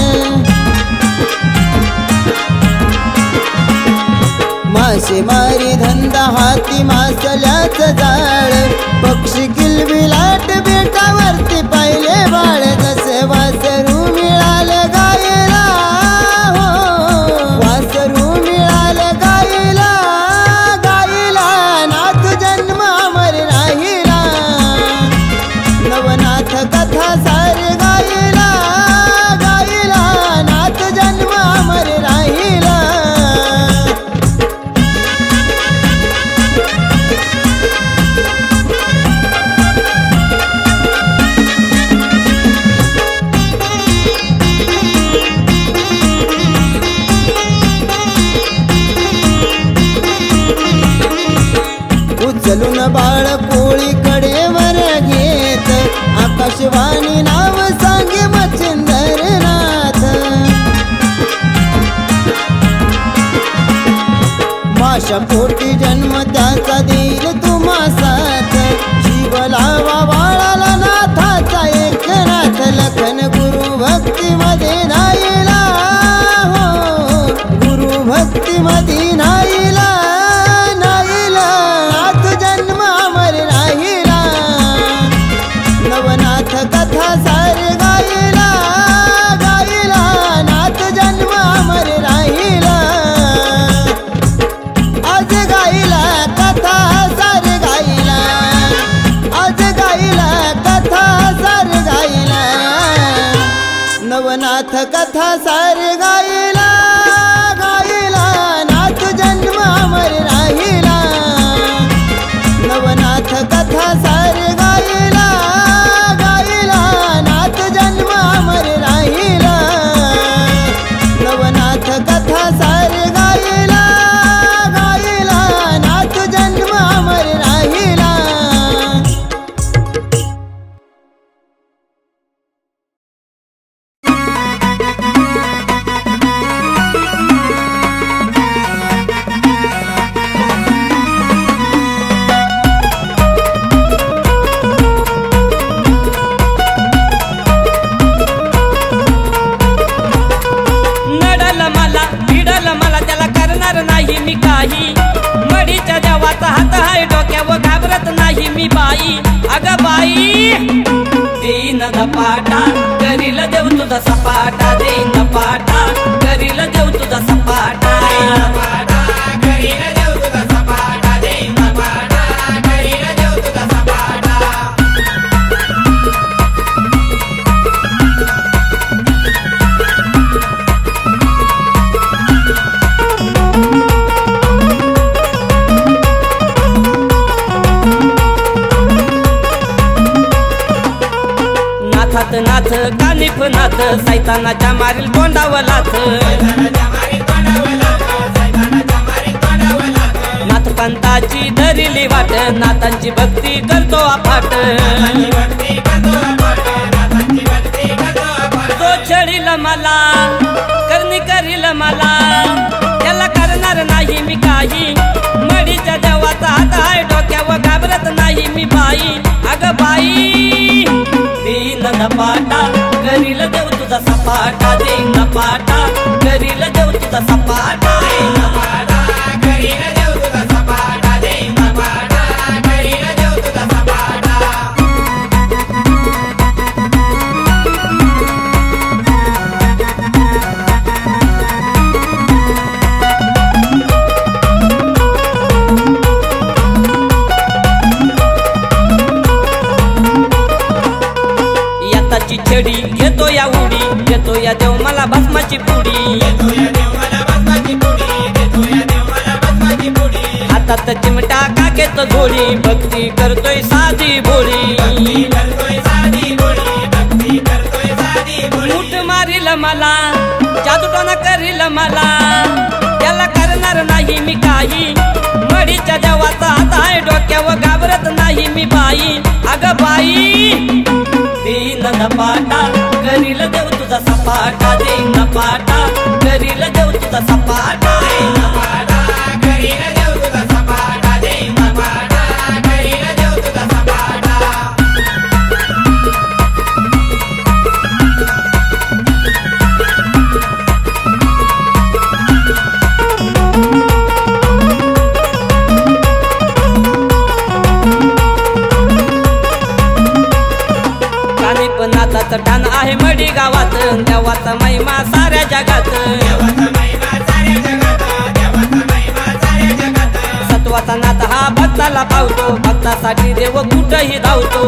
मासेमारी धंदा हाती मासल्याच जाळ पक्षी किलबिलाट बेटावरती पाहिले बाळ जसे वासरू मिळालं गायला हो वासरू मिळालं गायला गायला नाथ जन्म अमर राहिला नवनाथ कथा सार गायला गायला नाथ जन्म अमर राहिला उचलून बाळ पोळी कडेवर घेत आकाशवाणी नाव सांगे मच्छिंद्रनाथ माशा पोटी जन्म त्याचा देईल तुम्हा साथ जीव लावा बाळाला नाथाचा एक नाथ लखन गुरु भक्ती मध्ये नाहीला हो गुरु भक्ती मध्ये नाहीला नवनाथ कथा सार गायला गायला नाथ जन्म अमर राहिला आज गायला कथा सार गायला आज गायला कथा सार गायला नवनाथ कथा सार गायला गायला नाथ जन्म अमर राहिला नवनाथ कथा सार गायला गायला नाथ जन्म अमर राहिला नवनाथ कथा सार गायला गायला नाथ जन्म अमर राहिला धपाटा करील देव तुझा सपाटा देईन धपाटा करील देव तुझा सपाटा करील देव तुझा सपाटा देईन धपाटा करील देव तुझा सपाटा नाथात नाथ कानिफ नाथ सैतानाच्या मारील तोंडावर लाथ नाथ पंताची धरिली वाट नाथांची भक्ती करतो अफाट तो छळील मला करणी करील मला त्याला करणार नाही मी काही मडीच्या देवाचा हात आहे डोक्यावर घाबरत नाही मी बाई अग बाई देईन धपाटा करील देव तुझा सपाटा देईन धपाटा करील देव तुझा सपाटा करील देव तुझा सपाटा देईन धपाटा करील देव तुझा सपाटा याताची छडी घेतो या उडी घेतो या देव मला भस्माची पुडी हातात चिमटा काकेत झोडी भक्ती करतोय साधी भोळी मुठ मारील मला जादूटोना करील मला त्याला करणार नाही मी काही मडीच्या देवाचा हात आहे डोक्यावर घाबरत नाही मी बाई अग बाई देईन धपाटा करील देव तुझा सपाटा देईन धपाटा करील देव तुझा सपाटा करील देव तुझा सपाटा देईन धपाटा करील देव तुझा सपाटा नाथाचं ठाण आहे मडी गावात देवाचा महिमा साऱ्या जगात सत्वाचा नाथ हा भक्ताला पावतो भक्तासाठी देव कुठही धावतो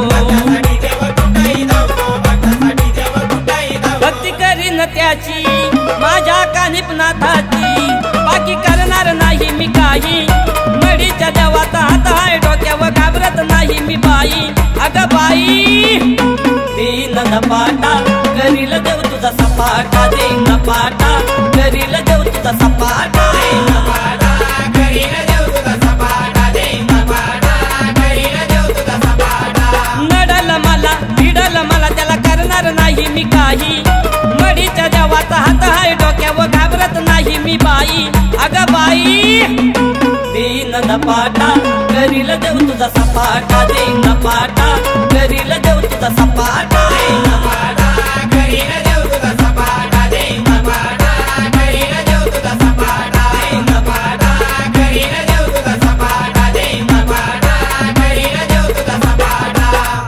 भक्ती करीन त्याची माझ्या कानिफ नाथाची बाकी करणार नाही मी काही मडीच्या देवाचा हात आहे डोक्यावर घाबरत नाही मी बाई अग बाई देईन धपाटा करील देव तुझा सपाटा देईन धपाटा करील देव तुझा सपाटा करील देव तुझा सपाटा देईन धपाटा करील देव तुझा सपाटा नडल मला भिडल मला त्याला करणार नाही मी काही मडीच्या देवाचा हात आहे डोक्यावर घाबरत नाही मी बाई अग बाई देईन धपाटा करील देव तुझा सपाटा देईन धपाटा करील देव तुझा सपाटा करील देव तुझा सपाटा देईन धपाटा करील देव तुझा सपाटा देईन धपाटा करील देव तुझा सपाटा देईन धपाटा करील देव तुझा सपाटा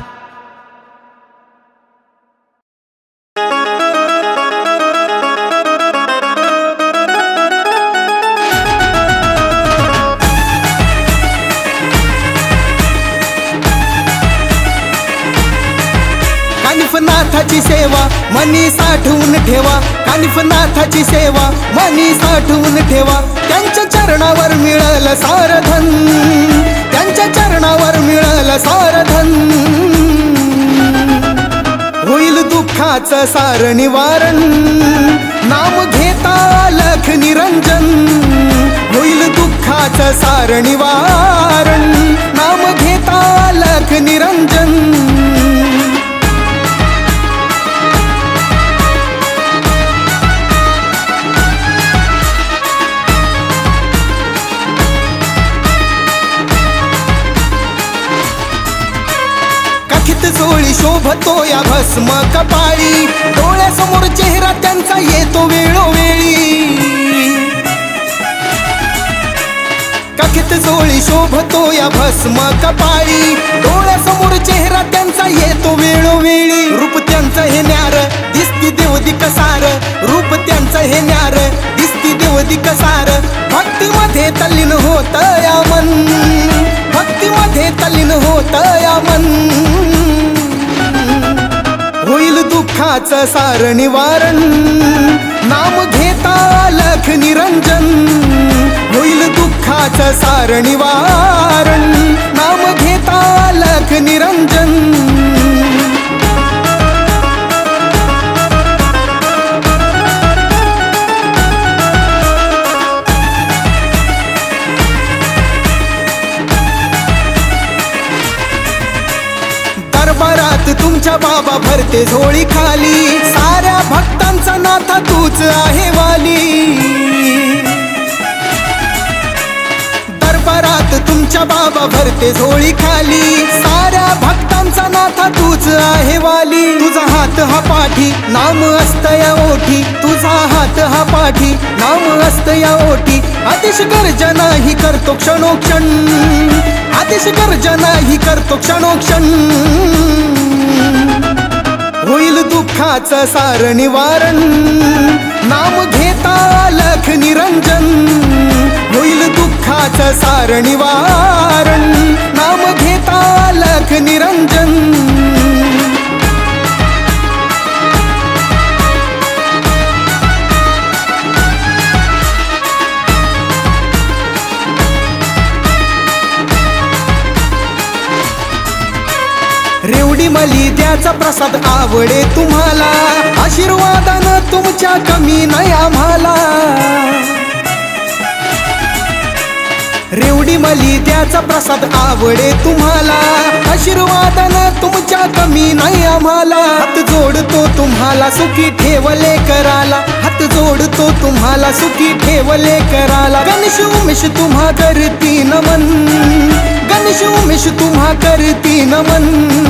कानिफनाथाची सेवा मनी साठवून ठेवा कानिफनाथाची सेवा मनी साठवून ठेवा त्यांच्या चरणावर मिळाल सारधन त्यांच्या चरणावर मिळाल सारधन होईल दुःखाचं सार निवारण नाम घेता लख निरंजन होईल दुःखाचं सार निवारण नाम घेता लख निरंजन जोळी शोभतो या भस्म कपाळी डोळ्यासमोर चेहरा त्यांचा येतो वेळोवेळी कखित सोळी शोभतो या भस्म कपाळी डोळ्यासमोर चेहरा त्यांचा येतो वेळोवेळी रूप त्यांचं हे न्यार दिसती देवदी कसार रूप त्यांचं हे न्यार दिसती देवदी कसार भक्तीमध्ये तल्लीन होत या मन भक्तीमध्ये तल्लीन होत या मन होईल दुःखाचं सार निवारण नाम घेता लख निरंजन होईल दुःखाचं सार निवारण नाम घेता लख निरंजन दरबारात तुमच्या बाबा भरते झोळी खाली साऱ्या भक्तांचा नाथा तूच आहे वाली दरबारात तुमच्या बाबा भरते झोळी खाली साऱ्या भक्तांचा नाथा तूच आहे वाली तुझा हात हा पाठी नाम असत या ओठी तुझा हात हा पाठी नाम असत या ओठी आतिश गर्जना ही करतो क्षणोक्षण आतिश गर्जना ही करतो क्षणोक्षण होईल दुःखाचं सार निवारण नाम घेता लख निरंजन होईल दुःखाचं सार निवारण नाम घेता लख निरंजन रेवडी मली द्याचा प्रसाद आवडे तुम्हाला आशीर्वादानं तुमच्या कमी नाही आम्हाला रेवडी मली द्याचा प्रसाद आवडे तुम्हाला आशीर्वादानं तुमच्या कमी नाही आम्हाला हात जोडतो तुम्हाला सुखी ठेवले कराला हात जोडतो तुम्हाला सुखी ठेवले कराला गणेश उमेश तुम्हा करती नमन गणेश उमेश तुम्हा करती नमन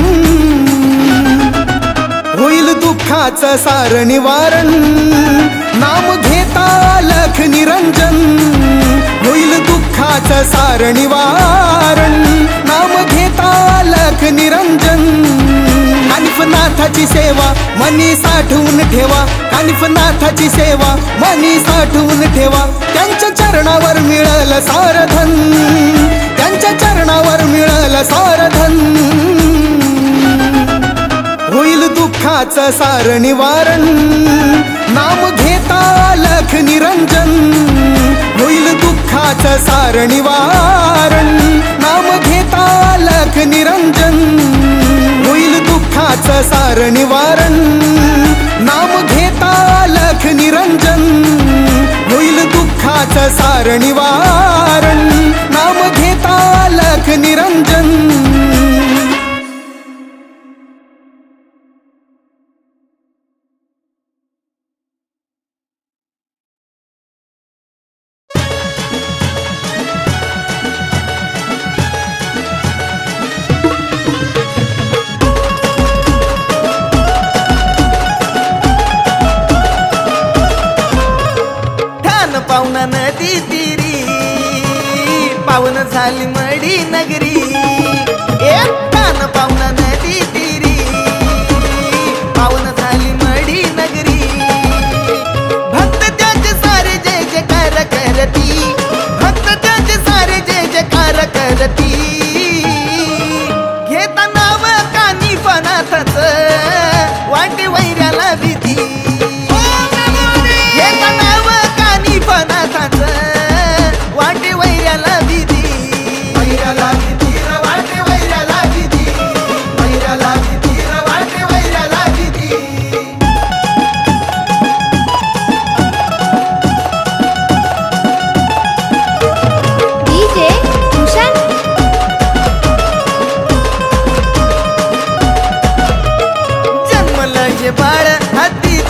होईल दुःखाचं सार निवारण नाम घेता लख निरंजन होईल दुःखाचं सार निवारण नाम घेता लख निरंजन कानिफनाथाची सेवा मनी साठवून ठेवा कानिफनाथाची सेवा मनी साठवून ठेवा त्यांच्या चरणावर मिळालं सारधन त्यांच्या चरणावर मिळालं सारधन होईल दुःखाचं सार निवारण नाम घेता लख निरंजन होईल दुःखाचं सार निवारण नाम घेता लख निरंजन होईल दुःखाचं सार निवारण नाम घेता लख निरंजन होईल दुःखाचं सार निवारण नाम घेता लख निरंजन पाहुणा नदी तिरी पावन झाली मडी नगरी एक कान पाहुणा नदी तिरी पावन झाली मडी नगरी भक्त त्याचे सारे जय जयकार करती भक्त त्याचे सारे जय जयकार करती घेता नाव कानी फनाथच वाटे वैऱ्याला भीती घेता नाव कानी फनाथच वाटे वैऱ्याला भीती वैऱ्याला भीती र वाटे वैऱ्याला भीती वैऱ्याला भीती र वाटे वैऱ्याला भीती डीजे भूषण जन्मलं हे बाळ हाती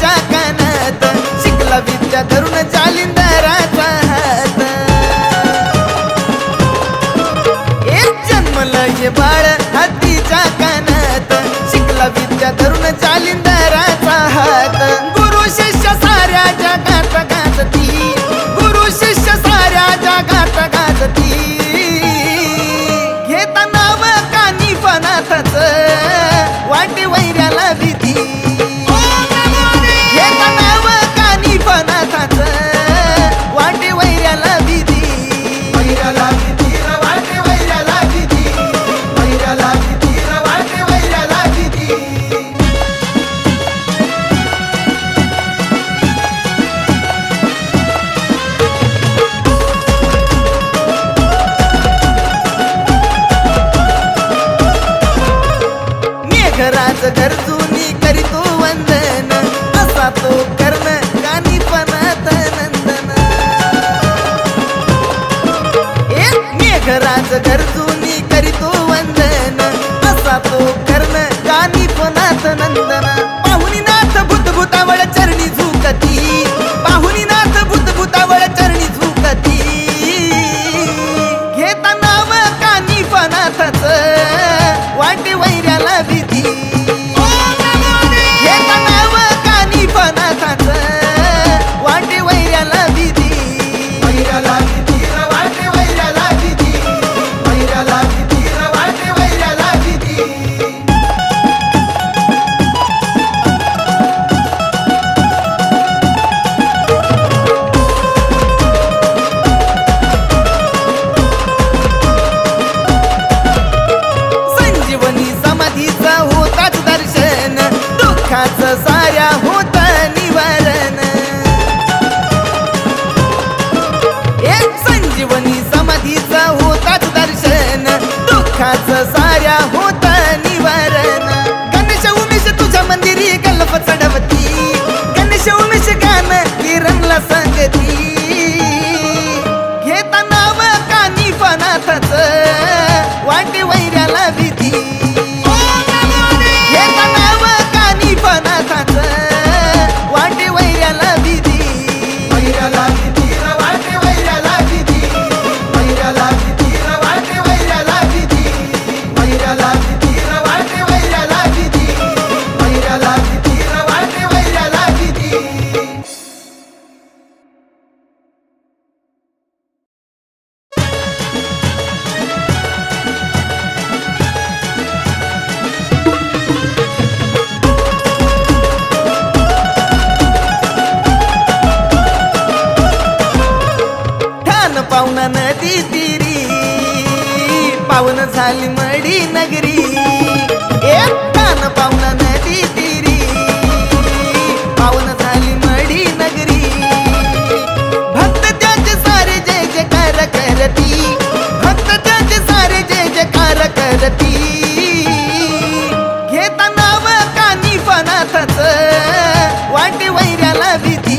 पाहुणा नदी तिरी पावन झाली मडी नगरी एक कान पाहुणा नदी तिरी पावन झाली मडी नगरी भक्त त्याचे सारे जय जयकार करती भक्त त्याचे सारे जय जयकार करती घेता नाव कानी पनाथच वाटे वैऱ्याला भीती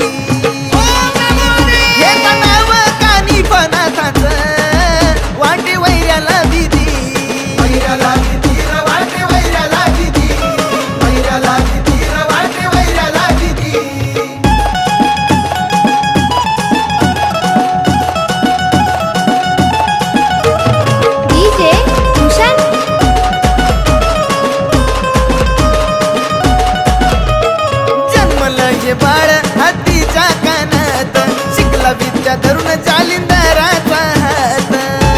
घेता नाव कानी पनाथच वाटे वैऱ्याला भीती वैऱ्याला भीती र वाटे वैऱ्याला भीती वैऱ्याला भीती र वाटे वैऱ्याला भीती डीजे भूषण जन्मलं हे बाळ हत्तीच्या कानात शिकला विद्या धरून जालिंदराचा हात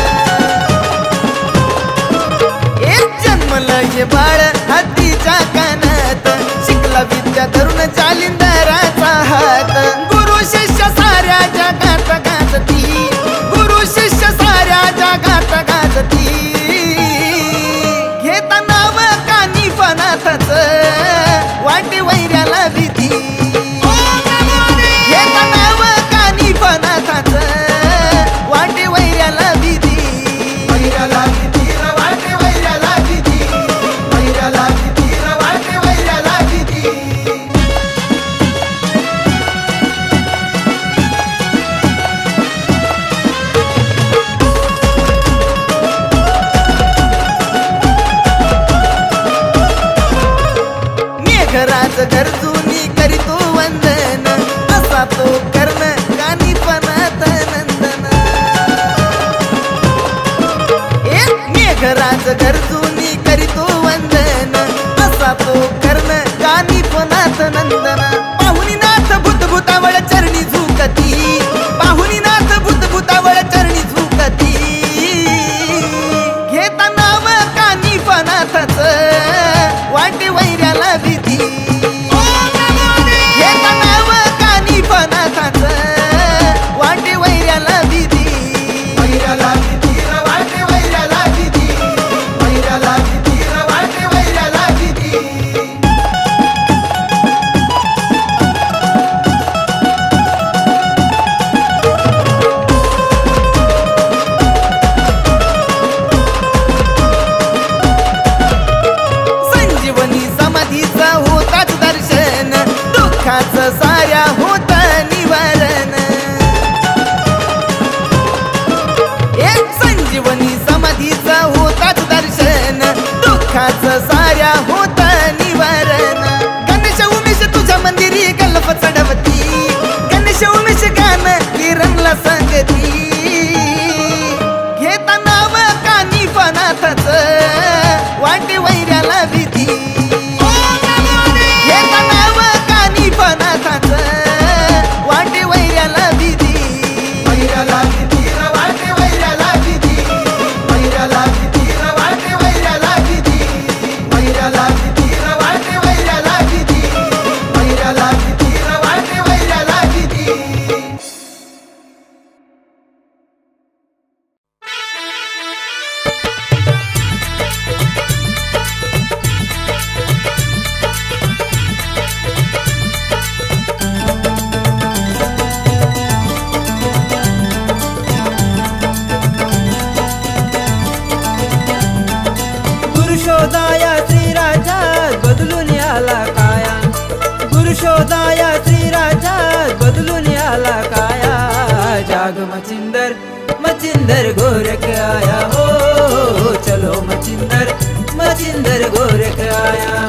एक जन्मलं हे बाळ हत्तीच्या कानात शिकला विद्या धरून जालिंदराचा हात गुरु शिष्य साऱ्या जगात गाजती गुरु शिष्य साऱ्या जगात गाजती घेता नाव कानी पनाथच वाटे वैऱ्याला भीती घेता नाव कानी पनाथच वाटे वैऱ्याला भीती वैऱ्याला भीती र वाटे वैऱ्याला भीती वैऱ्याला भीती र वाटे वैऱ्याला भीती मेघराज गरजूनी करीतो वंदन असा तो कर्ण कानी पनाथ नंदन एक मेघराज गरजूनी करीतो वंदन असा तो कर्ण कानी पनाथ नंदन पाहुणीनाथ भूतभूतावळ चरणी झुकती पाहुणीनाथ भूतभूतावळ चरणी झुकती घेता नाव कानी पनाथच वाटे वैऱ्याला भीती घेता नाव कानी पनाथच वाटे वैऱ्याला भीती वैऱ्याला भीती र वाटे वैऱ्याला भीती वैऱ्याला भीती र वाटे वैऱ्याला भीती संजीवनी समाधीचा होताच दर्शन दुःखाचं साऱ्या होत निवारण एक संजीवनी समाधीचा होताच दर्शन दुःखाचं साऱ्या होत निवारण गणेश उमेश तुझ्या मंदिरी गल्लफ चढवती गणेश उमेश गान किरणला सांगती घेता नाव कानी पनाथच वाटे वैऱ्याला भीती घेता नाव कानी पनाथच वाटे वैऱ्याला भीती वैऱ्याला भीती र वाटे वैऱ्याला भीती वैऱ्याला भीती र वाटे वैऱ्याला भीती वैऱ्याला भीती र वाटे वैऱ्याला भीती वैऱ्याला भीती र वाटे वैऱ्याला भीती गुरुशोधाया श्रीराजा बदलून आला काया गुरुशोधाया श्रीराजा बदलून आला काया जाग मचिंदर मचिंदर गोरख आया हो चलो मचिंदर मचिंदर गोरख आया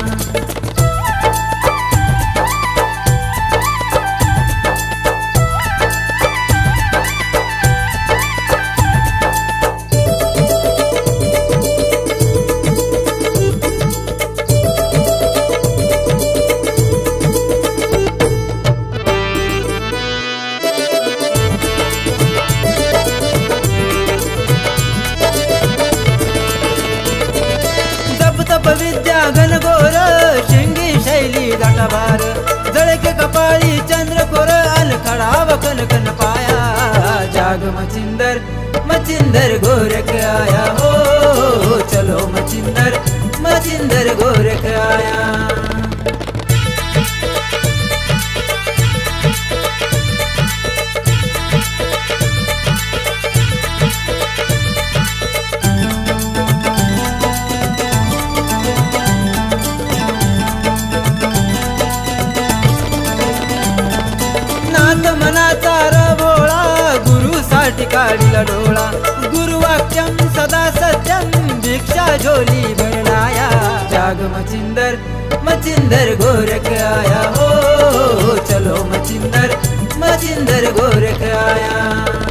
विद्या घनघोर शिंगी शैली जटभार जळके कपाळी चंद्रकोर अलखडा वकन कन पाया जाग जाग मचिंदर मचिंदर गोरख आया हो, चलो मचिंदर मचिंदर गोरख आया। मनाचा रभोळा गुरुसाठी काढला डोळा, गुरुवाक्यम सदा सत्यम भिक्षा झोली भरलाया। जाग मचिंदर मचिंदर गोरख आया हो, चलो मचिंदर मचिंदर गोरख आया।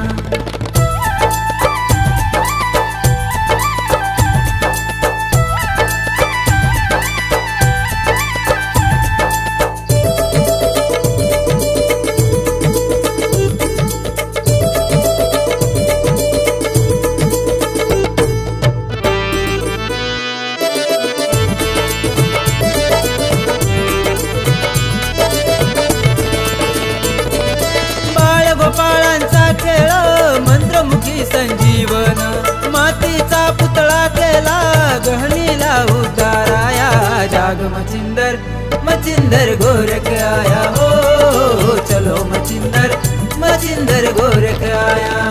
संजीवन मातीचा पुतळा केला गहनीला उताराया। जाग मचिंदर मचिंदर गोरख आया हो, चलो मचिंदर मचिंदर गोरख आया।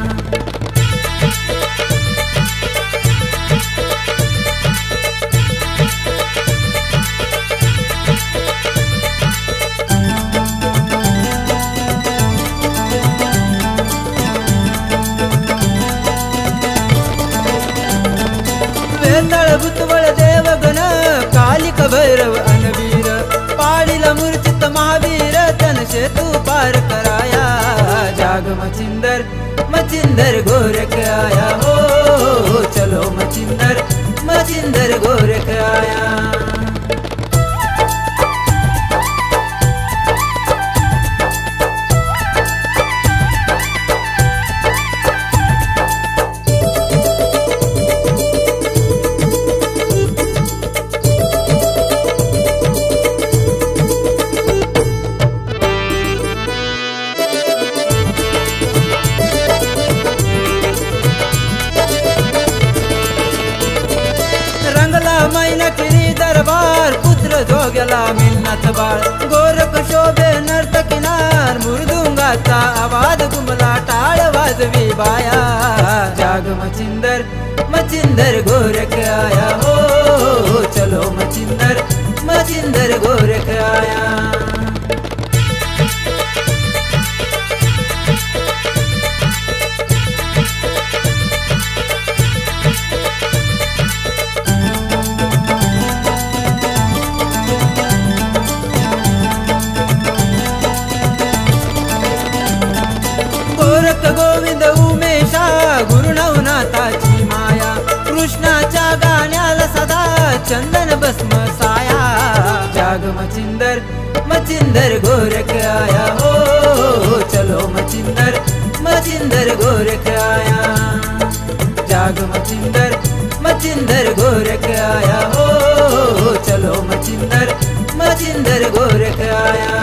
भूतबळ देवगण कालिक भैरव अनवीर, पाळीला मूर्छित महावीर तन सेतू पार कराया। जाग मचिंदर मचिंदर गोरख आया हो, चलो मचिंदर मचिंदर गोरख आया। दरबार पुत्र जोग्याला मिळनाथ बाळ, गोरख शोभे नर्तकिनार मृदुंगाचा आवाज घुमला टाळ वाजवी बाया। जाग मचिंदर मचिंदर गोरख आया हो, चलो मचिंदर मचिंदर गोरख आया। गोविंद उमेशा गुरुनवनाथाची माया, कृष्णाच्या गाण्याला सदा चंदन भस्म साया। जाग मचिंदर मचिंदर गोरख आया हो, चलो मचिंदर मचिंदर गोरख आया। जाग मचिंदर मचिंदर गोरख आया हो, चलो मचिंदर मचिंदर गोरख आया।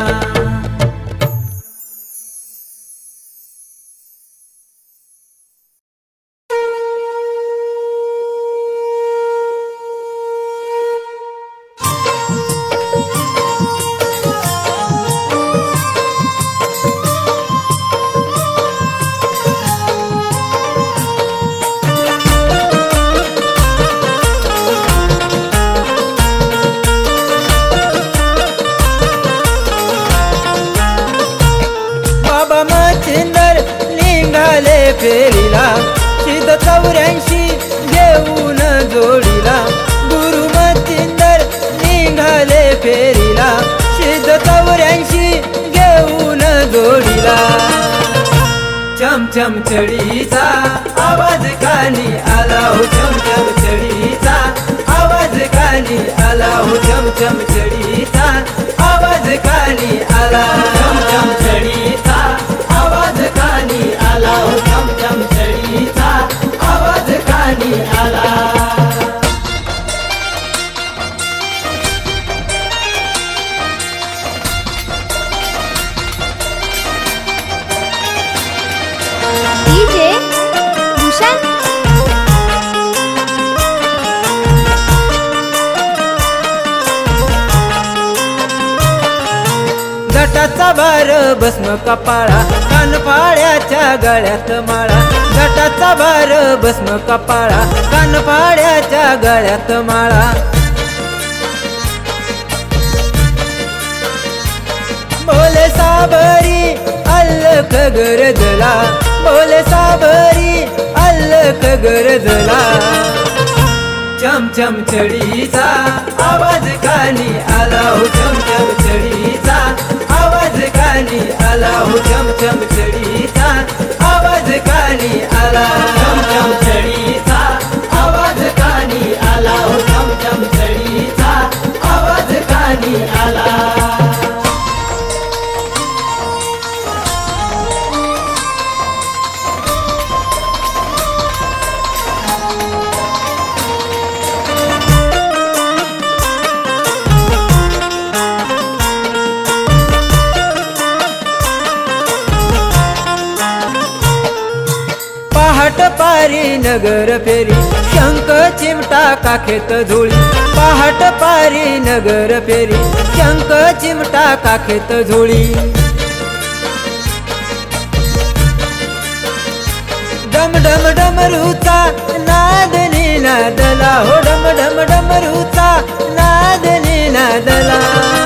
फेरीला सिद्ध चौऱ्याऐंशी घेऊन जोडीला, गुरु मचिंदर निघाले फेरीला सिद्ध चौऱ्याऐंशी घेऊन जोडीला। चमचम चढीचा आवाज खाली आला हो, चमचम चढीचा आवाज खाली आला हो, चमचम चढीचा आवाज खाली आला। चमचम चढीचा आवाज खाली आला हो, चमचम चढीचा आवाज खाली आला। घटाचा बार भस्म कपाळा कानफाळ्याच्या गळ्यात माळा घटाचा बार भस्म कपाळा कानफाळ्याच्या गळ्यात माळा बोले साबरी अल्लख गरजला बोले साबरी अल्लख गरजला चमचम चढीचा आवाज कानी आला हो चमचम चढीचा आवाज कानी आला हो चमचम चढीचा आवाज कानी आला चमचम चढीचा आवाज कानी आला हो चमचम चढीचा आवाज कानी आला पारी नगर फेरी शंख चिमटा काखेत झोळी पहाट पारी नगर फेरी शंख चिमटा काखेत झोळी डम डम डमरूचा नादनी नादला हो डम डम डमरूचा नादनी नादला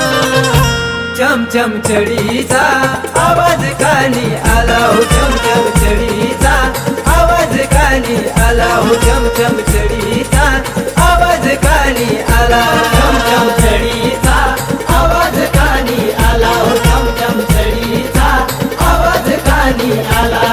चमचम चढीचा आवाज कानी आला हो चमचम चढीचा आवाज कानी आला हो चमचम चढीचा आवाज कानी आला चमचम चढीचा आवाज कानी आला हो चमचम चढीचा आवाज कानी आला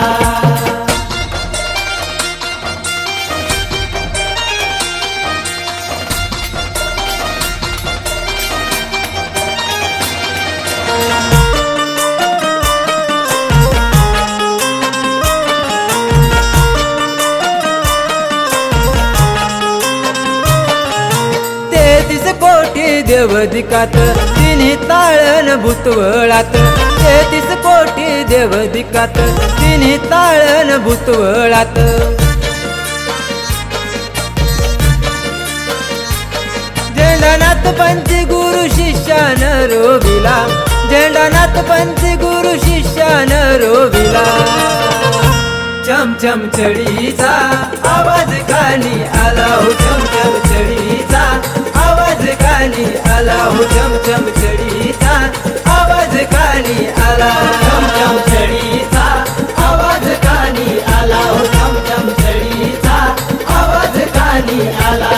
देवदिकात तिन्ही ताळन भूतवळात तेहतीस कोटी देवदिकात तिन्ही ताळन भूतवळात झेंडानाथ पंथी गुरु शिष्यान रोविला झेंडानाथ पंथी गुरु शिष्यान रोविला चमचम चढीचा आवाज कानी आला हो चमचम चढीचा आवाज कानी आला हो चमचम चढीचा आवाज कानी आला चमचम चढीचा आवाज कानी आला हो चमचम चढीचा आवाज कानी आला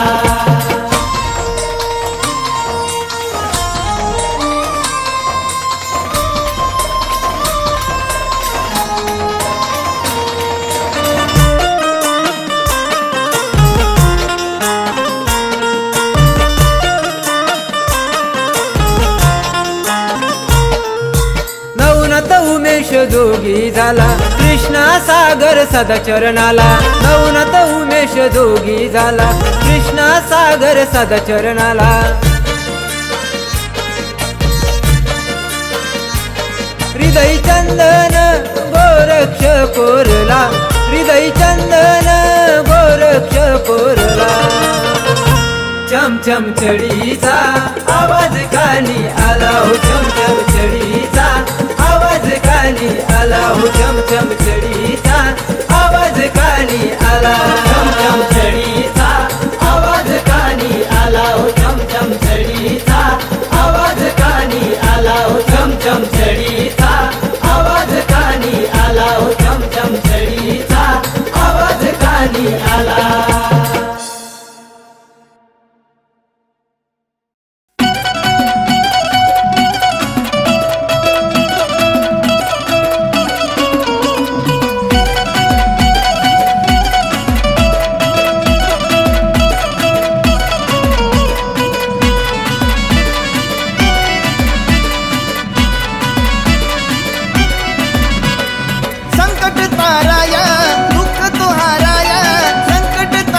जोगी झाला कृष्णा सागर सदा चरणाला नवनाथ उमेश जोगी झाला कृष्णा सागर सदा चरणाला हृदय चंदन गोरक्ष कोरला हृदय चंदन गोरक्ष कोरला चमचम चढीचा आवाज कानी आला हो चमचम चढीचा आवाज कानी आला हो चमचम चढीचा आवाज कानी आला चमचम चढीचा आवाज कानी आला हो चमचम चढीचा आवाज कानी आला हो चमचम चढीचा आवाज कानी आला हो चमचम चढीचा आवाज कानी आला संकट ताराया दुःख तो हाराया संकट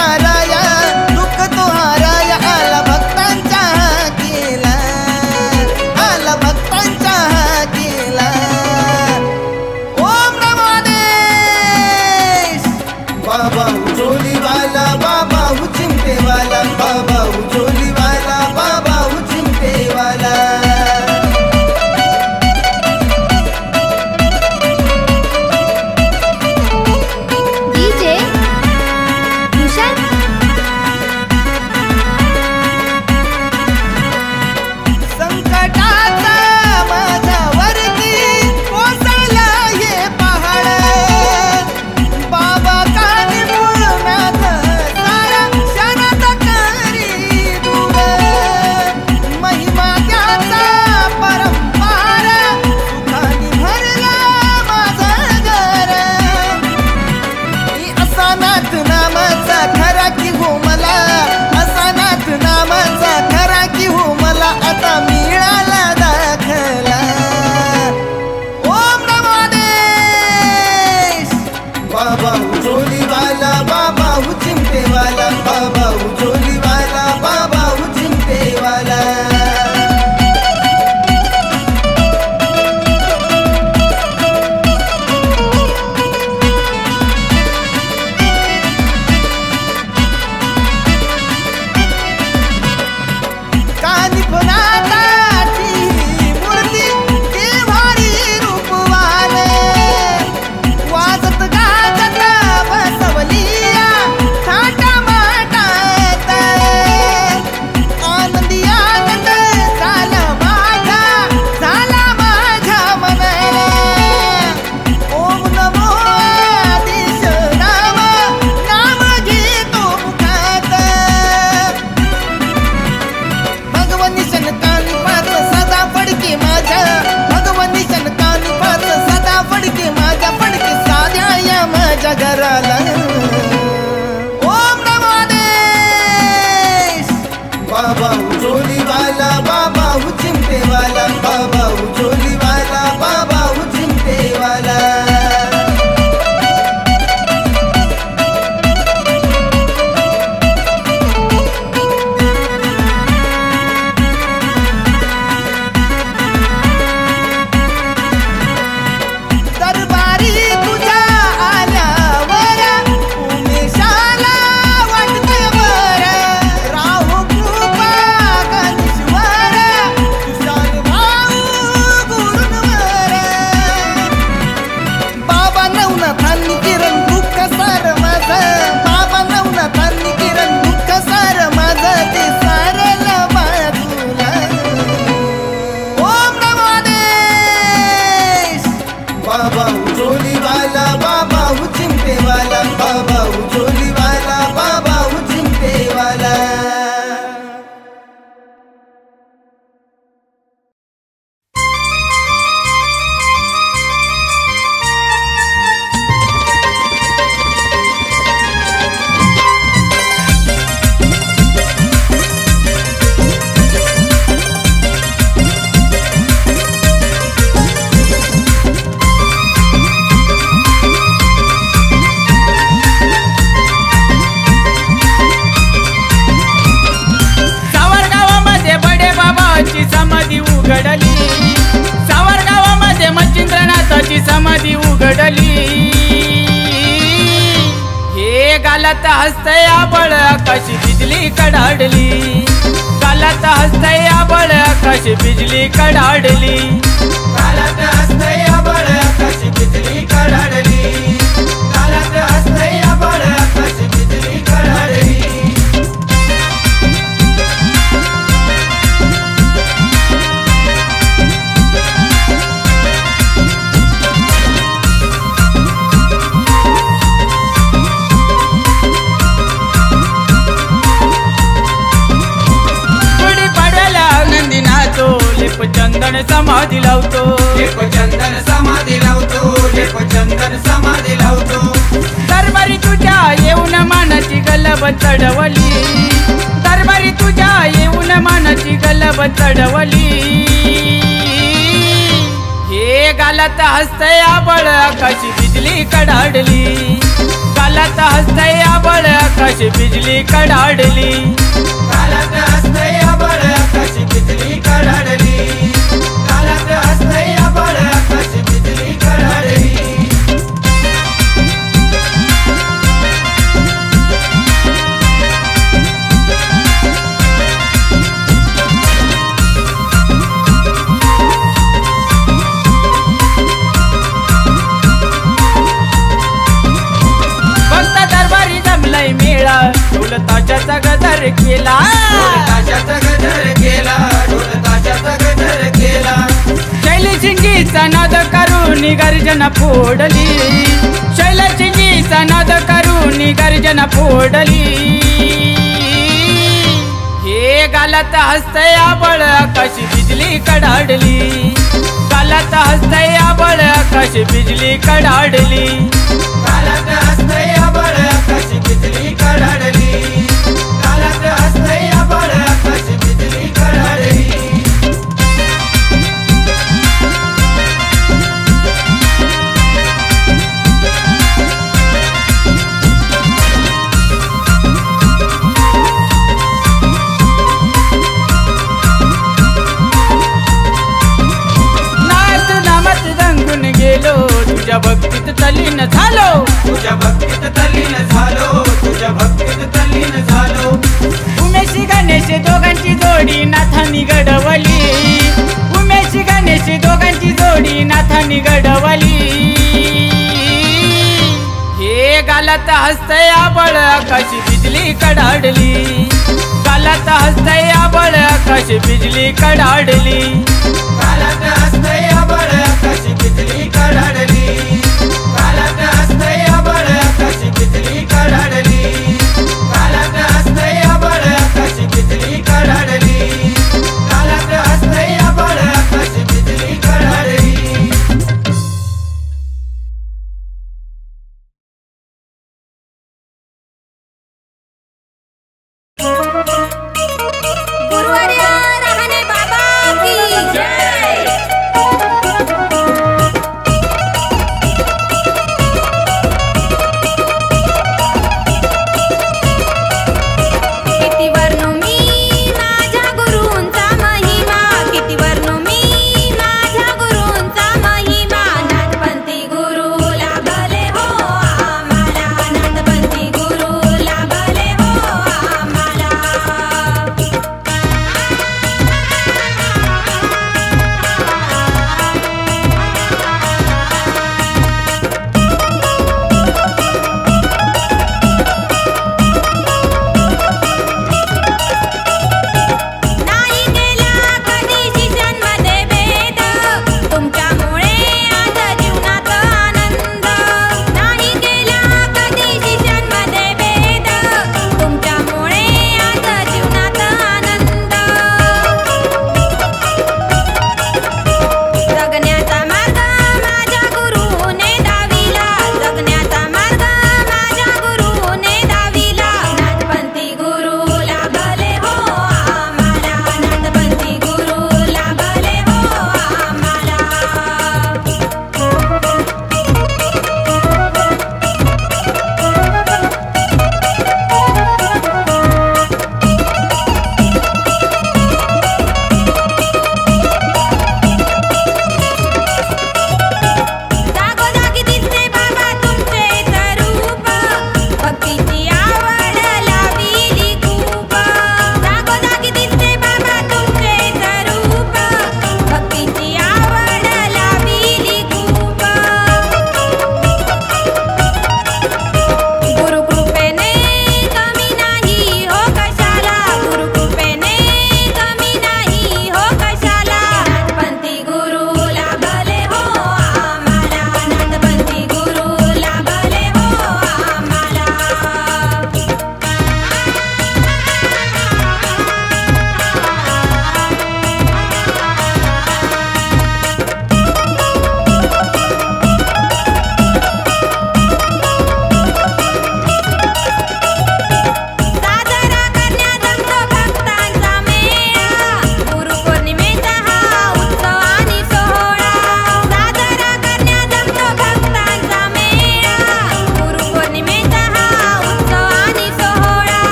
पडली हे गालात हसतय आबळ आकाशी बिजली कडाडली गालात हसतय आबळ आकाशी बिजली कडाडली गालात हसतय आबळ आकाशी बिजली कडाडली गालात हसतय आबळ आकाशी बिजली कडाडली लेप चंदन समाधी लावतो लेप चंदन समाधी लावतो लेप चंदन समाधी लावतो दरबारी तुझ्या येऊन मानाची गलब चढवली दरबारी तुझ्या येऊन मानाची गलब चढवली हे गालात हसतय आबळ आकाशी बिजली कडाडली गालात हसतय आबळ आकाशी बिजली कडाडली गालात हसतय आबळ आकाशी बिजली कडाडली गालात हसतय आबळ आकाशी बिजली कडाडली मेळा ढोल ताशाचा गजर केला ढोल ताशाचा गजर केला ढोल ताशाचा गजर केला शैलशिंगीचा नाद करून गर्जना फोडली शैलशिंगीचा नाद करून गर्जना फोडली हे गालात हसतय आबळ आकाशी बिजली कडाडली गालात हसतय आबळ आकाशी बिजली कडाडली गालात हसतय आबळ आकाशी बिजली कडाडली गालात हसतय आबळ आकाशी बिजली कडाडली गेलो तुझ्या भक्तीत तल्लीन झालो तुझ्या भक्तीत तल्लीन झालो तुझ्या भक्तीत तल्लीन झालो उमेशी गणेश दोघांची जोडी नाथानी घडवली उमेशी गणेश दोघांची जोडी नाथानी घडवली हे गालात हसतय आबळ आकाशी बिजली कडाडली गालात हसतय आबळ आकाशी बिजली कडाडली गालात हसतय आबळ आकाशी बिजली कडाडली गालात हसतय आबळ आकाशी बिजली कडाडली गालात हसतय आबळ आकाशी बिजली कडाडली गालात हसतय आबळ आकाशी बिजली कडाडली गुरुवारी रहाणे बाबा की जय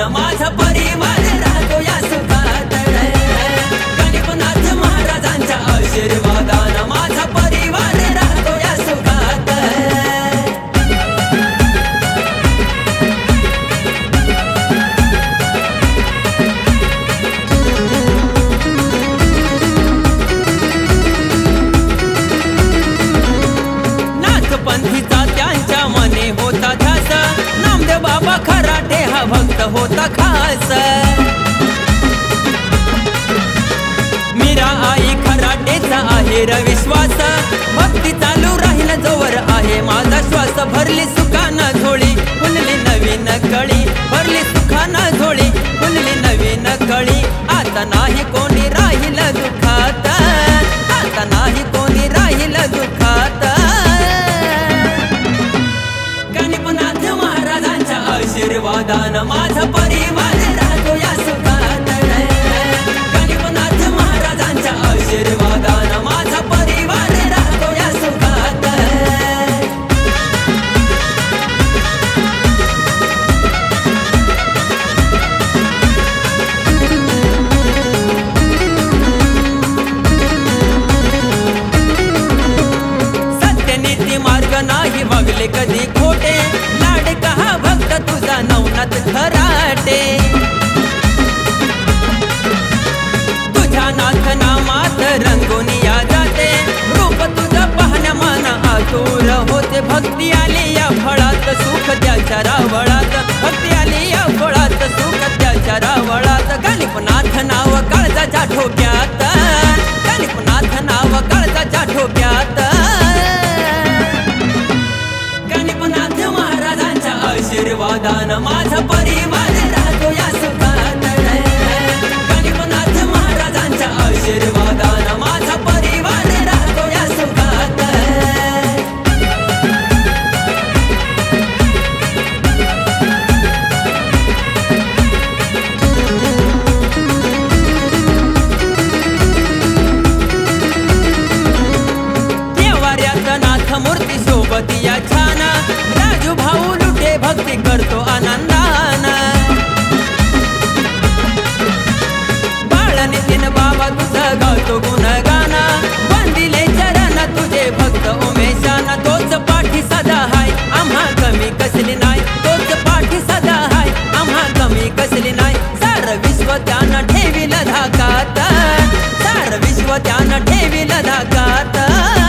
माझा परिवार राहतो या सुखात गणपनाथ महाराजांच्या आशीर्वादानं माझा परिवार राहतो या सुखात नाथपंथीचा त्यांच्या मने होता ध्यास नामदेव बाबा खराटे हा भक्त होता खास मीरा आई खराटेचा आहे र विश्वास भक्ती चालू राहील जोवर आहे माझा श्वास भरली सुखानं झोळी फुलली नवीन कळी भरली सुखानं झोळी फुलली नवीन कळी आता नाही कोणी राहील दुःखात आता नाही कोणी राहील दुःखात गणपनाथ महाराजांच्या आशीर्वादानं माझा परिवार राहतो या सुखात गणपनाथ महाराजांच्या आशीर्वादानं माझा परिवार राहतो या सुखात सत्यनीती मार्ग नाही वागले कधी खोटे लाड कहा भक्त तुझा नवनाथ खराटे तुझ्या नाथ नामात रंगून या जाते रूप तुझं पाहण्या मन आतुर होते भक्ती आली या फळात सुख त्याच्या रावळात भक्ती आली या फळात सुख त्याच्या रावळात गणपनाथ नाव काळजाच्या ठोक्यात गणपनाथ नाव काळजाच्या ठोक्यात गणपनाथ महाराजांच्या आशीर्वादानं माझा परिवार राहतो या सुखात गणपनाथ महाराजांच्या आशीर्वादानं माझा परिवार राहतो या सुखात देवाऱ्यात नाथ मूर्ती सोबती या छान राजू भाऊ लुटे भक्ती करतो आनंदानं बाळ नितीन बाबा तुझं गावतो गुणगान वंदिले चरण तुझे भक्त उमेशान तोच पाठी सदा हाय आम्हा कमी कसली नाही तोच पाठी सदा हाय आम्हा कमी कसली नाही सार विश्व त्यानं ठेविल धाकात सार विश्व त्यानं ठेविल धाकात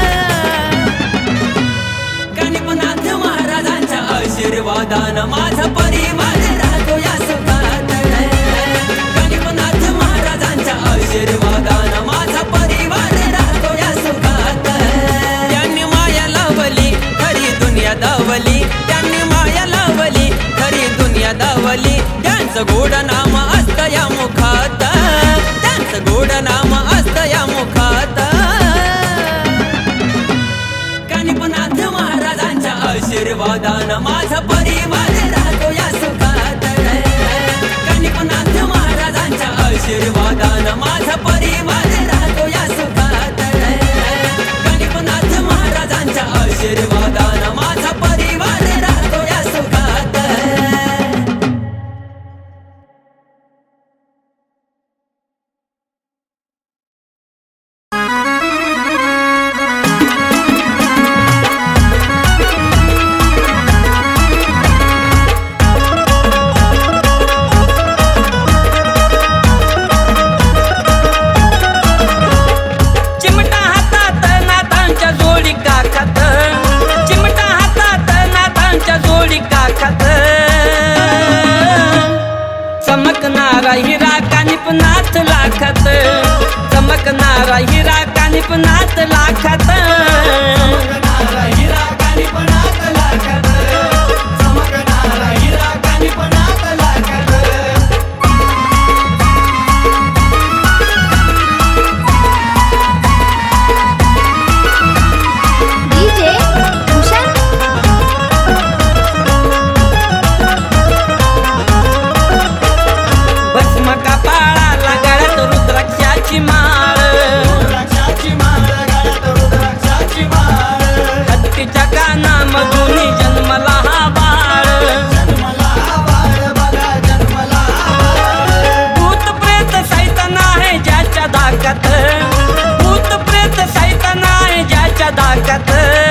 गणपनाथ महाराजांच्या आशीर्वादानं माझा परिवार राहतो या सुखात गणपनाथ महाराजांच्या आशीर्वादानं माझा परिवार राहतो या सुखात त्यांनी माया लावली खरी दुनिया दावली त्यांनी माया लावली खरी दुनिया दावली त्यांचं गोड नाम असतं या मुखात त्यांचं गोड नाम असतं या मुखात गणपनाथ महाराजांच्या आशीर्वादानं माझा परिवार राहतो या सुखात गणपनाथ महाराजांच्या आशीर्वादानं माझा परिवार राहतो या सुखात गणपनाथ महाराजांच्या आशीर्वादानं माझा परिवार राहतो या सुखात चिमटा हातात नाथांच्या जोडी काखात चिमटा हातात नाथांच्या जोडी काखात चमकणारा हिरा कानिपनाथ लाखात चमकणारा हिरा कानिपनाथ लाखात हिरा कानिपनाथ लाखात चमकणारा हिरा कानिपनाथ लाखात डीजे भूषण भस्म कपाळाला गळ्यात रुद्राक्षाची माळ रुद्राक्षाची माळ गळ्यात रुद्राक्षाची माळ दाकात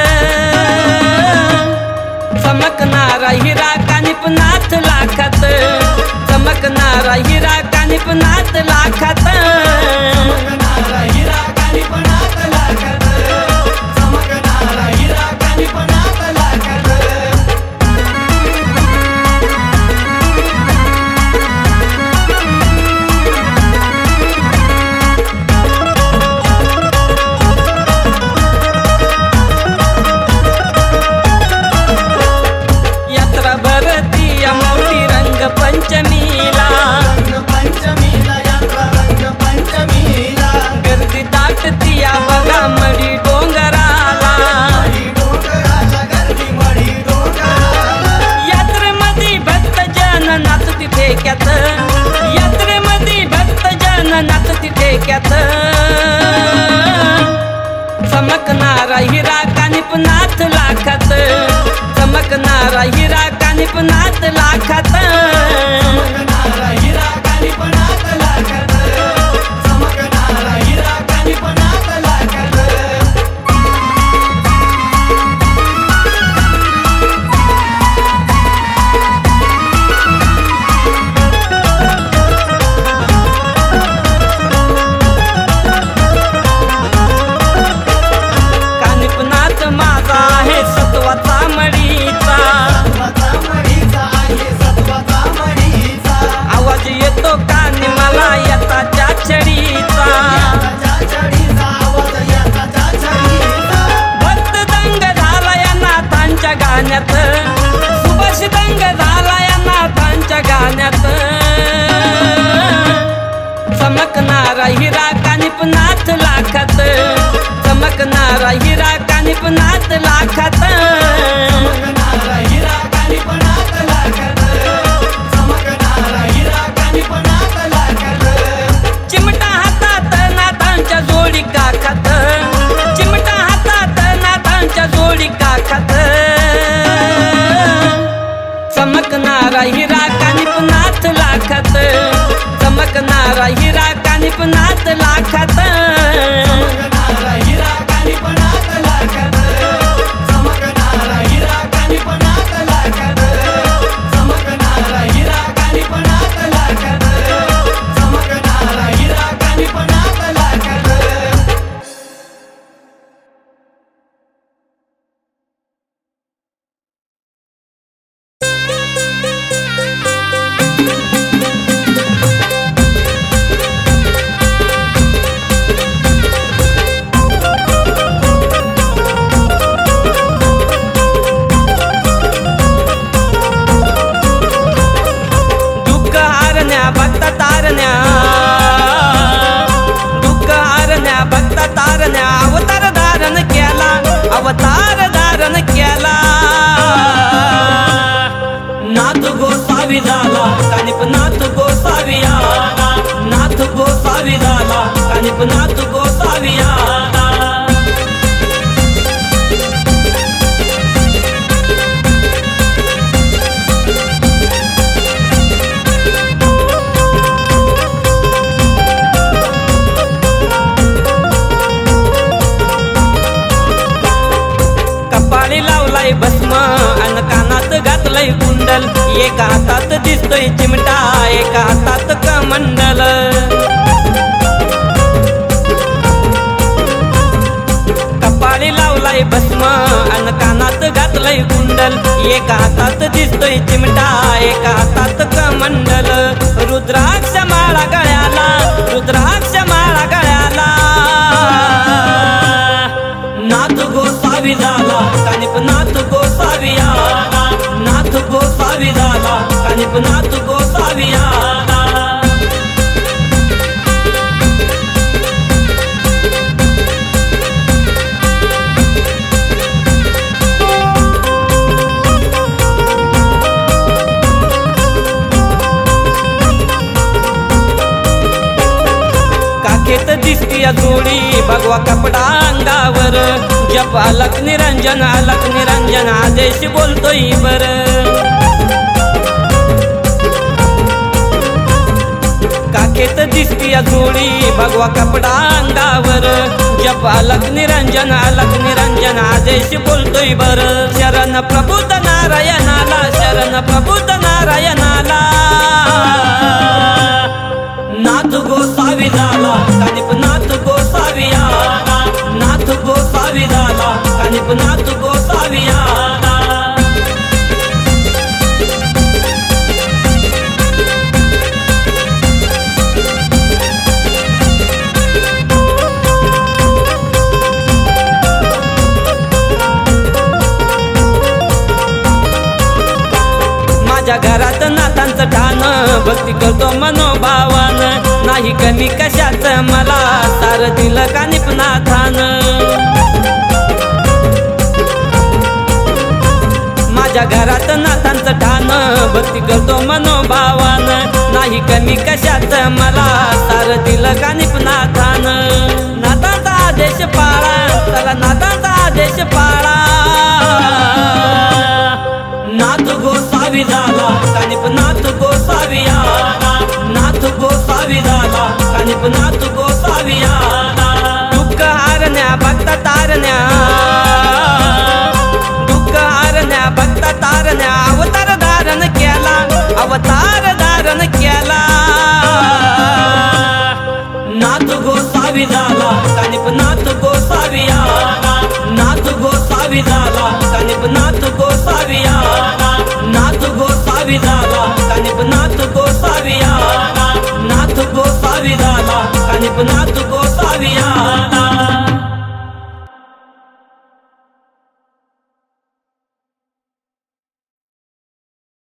चमकणारा हिरा कानिपनाथ लाखात चमकणारा हिरा कानिपनाथ लाखात चमकणारा हिरा कानिपनाथ लाखात चमकणारा हिरा कानिपनाथ लाखात यात्रा भरती या मोठी रंग पंचमीला पंचमीला यात्रा रंग पंचमीला गर्दी दाटती या बघा मडी डोंगराला डोंगराला गर्दी मडी डोंगराला यात्रेमध्ये भक्त जन नाचती ठेक्यात यात्रेमध्ये भक्त जन नाचती ठेक्यात चमकणारा हिरा कानिपनाथ लाखात चमकणारा हिरा कानिपनाथ लाखात चमकणारा हिरा कानिपनाथ लाखात चमकणारा हिरा कानिपनाथ लाखात कानिपनाथ माझा आहे सत्वाचा मडीचा सत्वाचा मडीचा आहे सत्वाचा मडीचा आवाज येतो कानी मला येताच्या छडीचा याताच्या छडीचा आवाज याताच्या छडीचा भक्त दंग झाला या नाथांच्या गाण्यात सुभाष दंग झाला या नाथांच्या गाण्यात चमकणारा हिरा कानिपनाथ लाखात चमकणारा हिरा कानिपनाथ लाखात चमकणारा हिरा कानिपनाथ लाखात चमकणारा हिरा कानिपनाथ लाखात चिमटा हातात नाथांच्या जोडी काखात चिमटा हातात नाथांच्या जोडी काखात चमकणारा हिरा कानिपनाथ लाखात चमकणारा हिरा कानिपनाथ लाखात चमकणारा हिरा कानिपनाथ लाखात चमकणारा हिरा कानिपनाथ लाखात चमकणारा हिरा कानिपनाथ लाखात चमकणारा हिरा कानिपनाथ लाखात दुःख हारण्या भक्त तारण्या दुःख हारण्या भक्त तारण्या अवतार धारण केला अवतार धारण केला नाथ गोसावी झाला कानिपनाथ गोसावी आला नाथ गोसावी झाला कानिपनाथ गोसावी आला कपाळी लावलाय भस्म अन कानात घातलंय कुंडल एका हातात दिसतोय चिमटा एका हातात कमंडल कपाळी लावलाय भस्म अन कानात घातलंय कुंडल एका हातात दिसतोय चिमटा एका हातात कमंडल रुद्राक्ष माळा गळ्याला रुद्राक्ष माळा गळ्याला नाथ गोसावी झाला कानिपनाथ गोसावी आला नाथ गोसावी झाला कानिपनाथ गोसावी आला काखेत दिसती या जोडी भगवा कपडा अंगावर जप अलक निरंजन अलक निरंजन आदेश बोलतोय बर संख्येत दिसती या जोडी भगवा कपडा अंगावर जप अलक निरंजन अलक निरंजन आदेश बोलतोय बर शरण प्रभुत नारायणाला शरण प्रभुत नारायणाला नाथ गोसावी झाला कानिप नाथ गोसावी आला नाथ गोसावी झाला कानिप नाथ गोसावी आला माझ्या घरात नाथांचं ठाण भक्ती करतो मनोभावान नाही कमी कशाच मला सार दिलं कानिप नाथान माझ्या घरात नाथांचं ठाण भक्ती करतो मनोभावान नाही कमी कशाच मला सार दिलं कानिप नाथान नाथांचा आदेश पाळा चला नाथांचा आदेश पाळा नाथ गोसावी झाला कानिप नाथ गोसावी आला नाथ गोसावी झाला कानिप नाथ गोसावी आला दुःख हारण्या भक्त तारण्या दुःख हारण्या भक्त तारण्या अवतार धारण केला अवतार